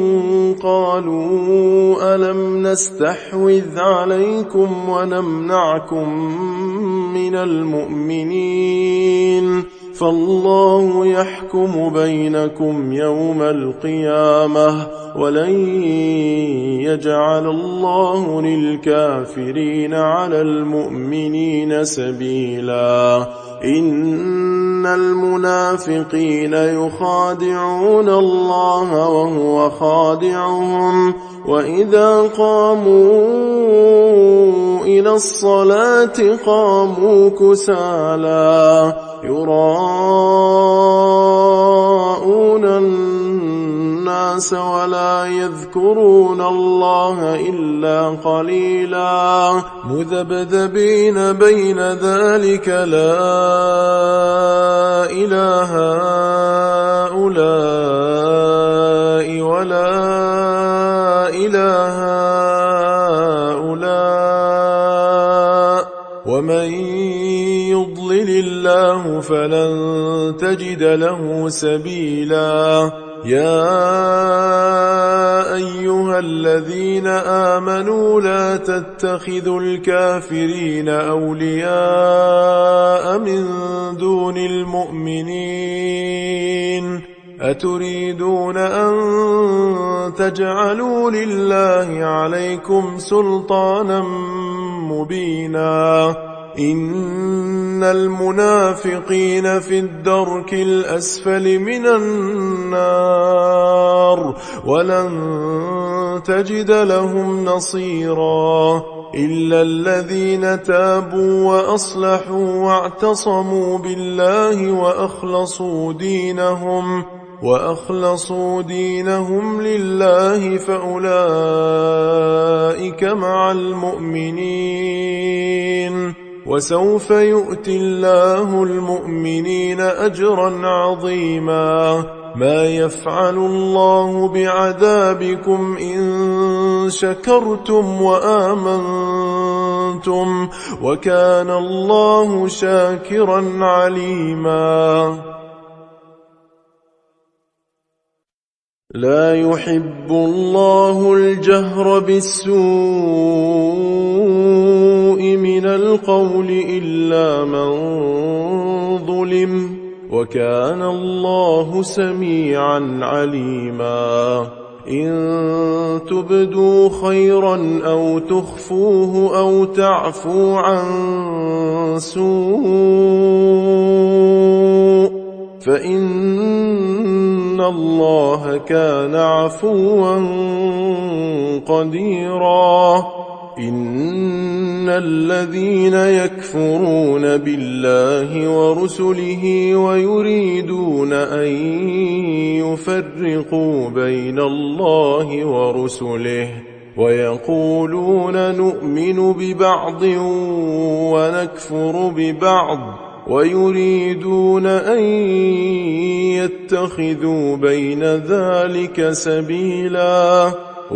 قالوا ألم نستحوذ عليكم ونمنعكم من المؤمنين فالله يحكم بينكم يوم القيامة ولن يجعل الله للكافرين على المؤمنين سبيلا إن المنافقين يخادعون الله وهو خادعهم وإذا قاموا إلى الصلاة قاموا كسالى يراءون الناس ولا يذكرون الله إلا قليلا مذبذبين بين ذلك لا إله هؤلاء ولا إله هؤلاء ومن يضلل الله فلن تجد له سبيلا يا أيها الذين آمنوا لا تتخذوا الكافرين أولياء من دون المؤمنين أتريدون أن تجعلوا لله عليكم سلطانا مبينا إن المنافقين في الدرك الأسفل من النار ولن تجد لهم نصيرا إلا الذين تابوا وأصلحوا واعتصموا بالله وأخلصوا دينهم وأخلصوا دينهم لله فأولئك مع المؤمنين وسوف يؤتي الله المؤمنين أجرا عظيما ما يفعل الله بعذابكم إن شكرتم وآمنتم وكان الله شاكرا عليما لا يحب الله الجهر بالسوء من القول إلا من ظلم وكان الله سميعا عليما إن تبدوا خيرا أو تخفوه أو تعفو عن سوء فإن الله كان عفوا قديرا إن الذين يكفرون بالله ورسله ويريدون أن يفرقوا بين الله ورسله ويقولون نؤمن ببعض ونكفر ببعض ويريدون أن يتخذوا بين ذلك سبيلا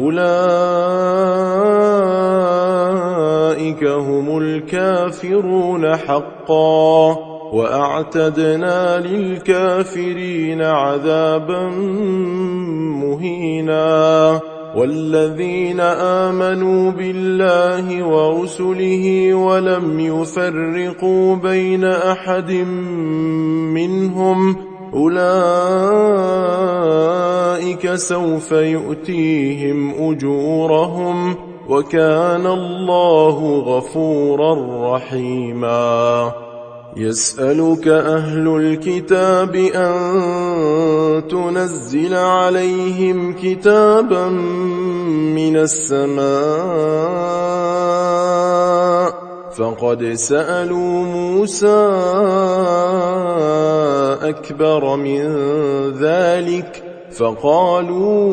أولئك هم الكافرون حقا وأعتدنا للكافرين عذابا مهينا والذين آمنوا بالله ورسله ولم يفرقوا بين أحد منهم أولئك سوف يؤتيهم أجورهم وكان الله غفورا رحيما يسألك أهل الكتاب أن تنزل عليهم كتابا من السماء فقد سألوا موسى أكبر من ذلك فقالوا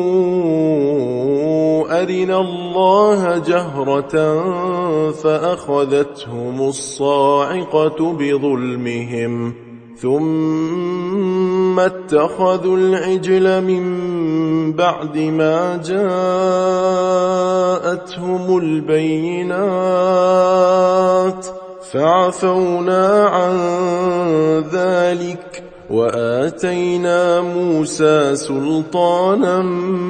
أرنا الله جهرة فأخذتهم الصاعقة بظلمهم ثم اتخذوا العجل من بعد ما جاءتهم البينات فعفونا عن ذلك وآتينا موسى سلطانا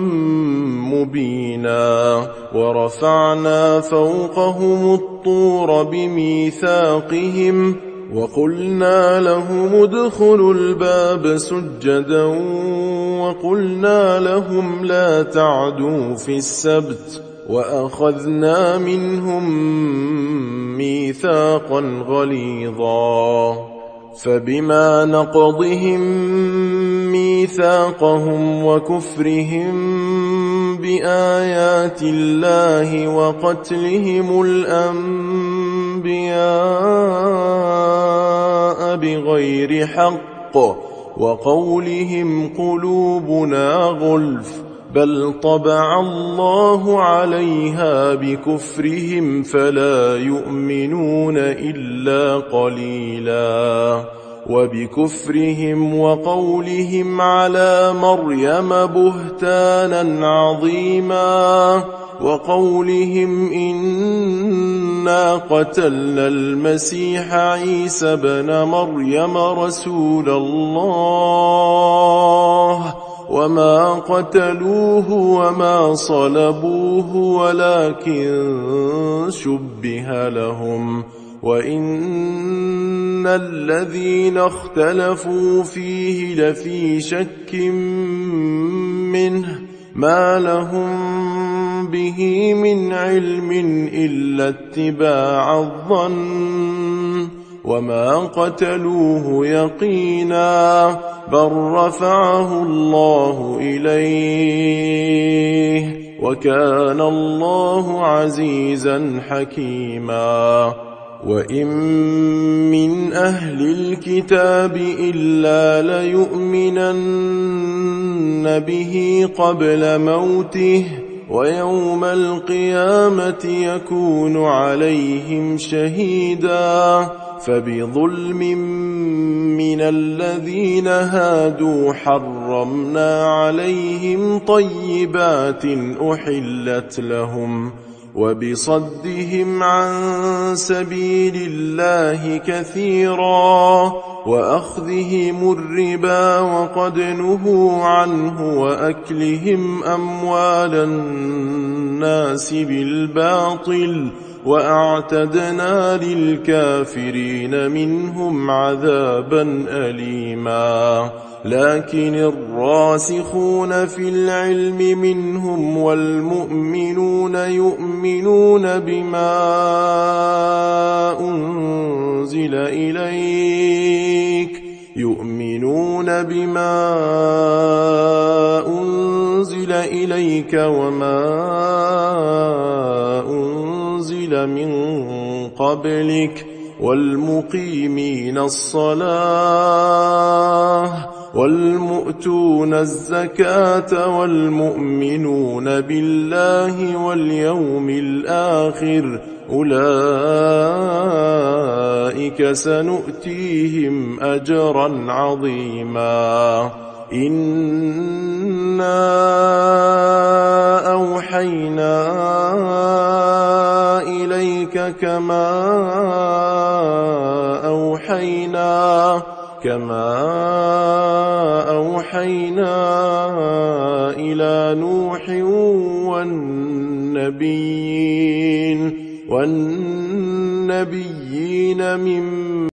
مبينا ورفعنا فوقهم الطور بميثاقهم وقلنا لهم ادخلوا الباب سجدا وقلنا لهم لا تعدوا في السبت وأخذنا منهم ميثاقا غليظا فبما نقضهم ميثاقهم وكفرهم بآيات الله وقتلهم الأنبياء بغير حق وقولهم قلوبنا غلف بل طبع الله عليها بكفرهم فلا يؤمنون إلا قليلا وبكفرهم وقولهم على مريم بهتانا عظيما وقولهم إنا قتلنا المسيح عيسى بن مريم رسول الله وما قتلوه وما صلبوه ولكن شبه لهم وإن الذين اختلفوا فيه لفي شك منه ما لهم به من علم إلا اتباع الظن وما قتلوه يقينا بل رفعه الله إليه وكان الله عزيزا حكيما وإن من أهل الكتاب إلا ليؤمنن به قبل موته ويوم القيامة يكون عليهم شهيدا فبظلم من الذين هادوا حرمنا عليهم طيبات أحلت لهم وبصدهم عن سبيل الله كثيرا وأخذهم الربا وقد نهوا عنه وأكلهم أموال الناس بالباطل وأعتدنا للكافرين منهم عذابا أليما لكن الراسخون في العلم منهم والمؤمنون يؤمنون بما أنزل إليك يؤمنون بما أنزل إليك وما أنزل من قبلك والمقيمين الصلاة والمؤتون الزكاة والمؤمنون بالله واليوم الآخر أولئك سنؤتيهم أجرا عظيما إنا أوحينا إليك كما أوحينا كما أوحينا إلى نوح والنبيين والنبيين من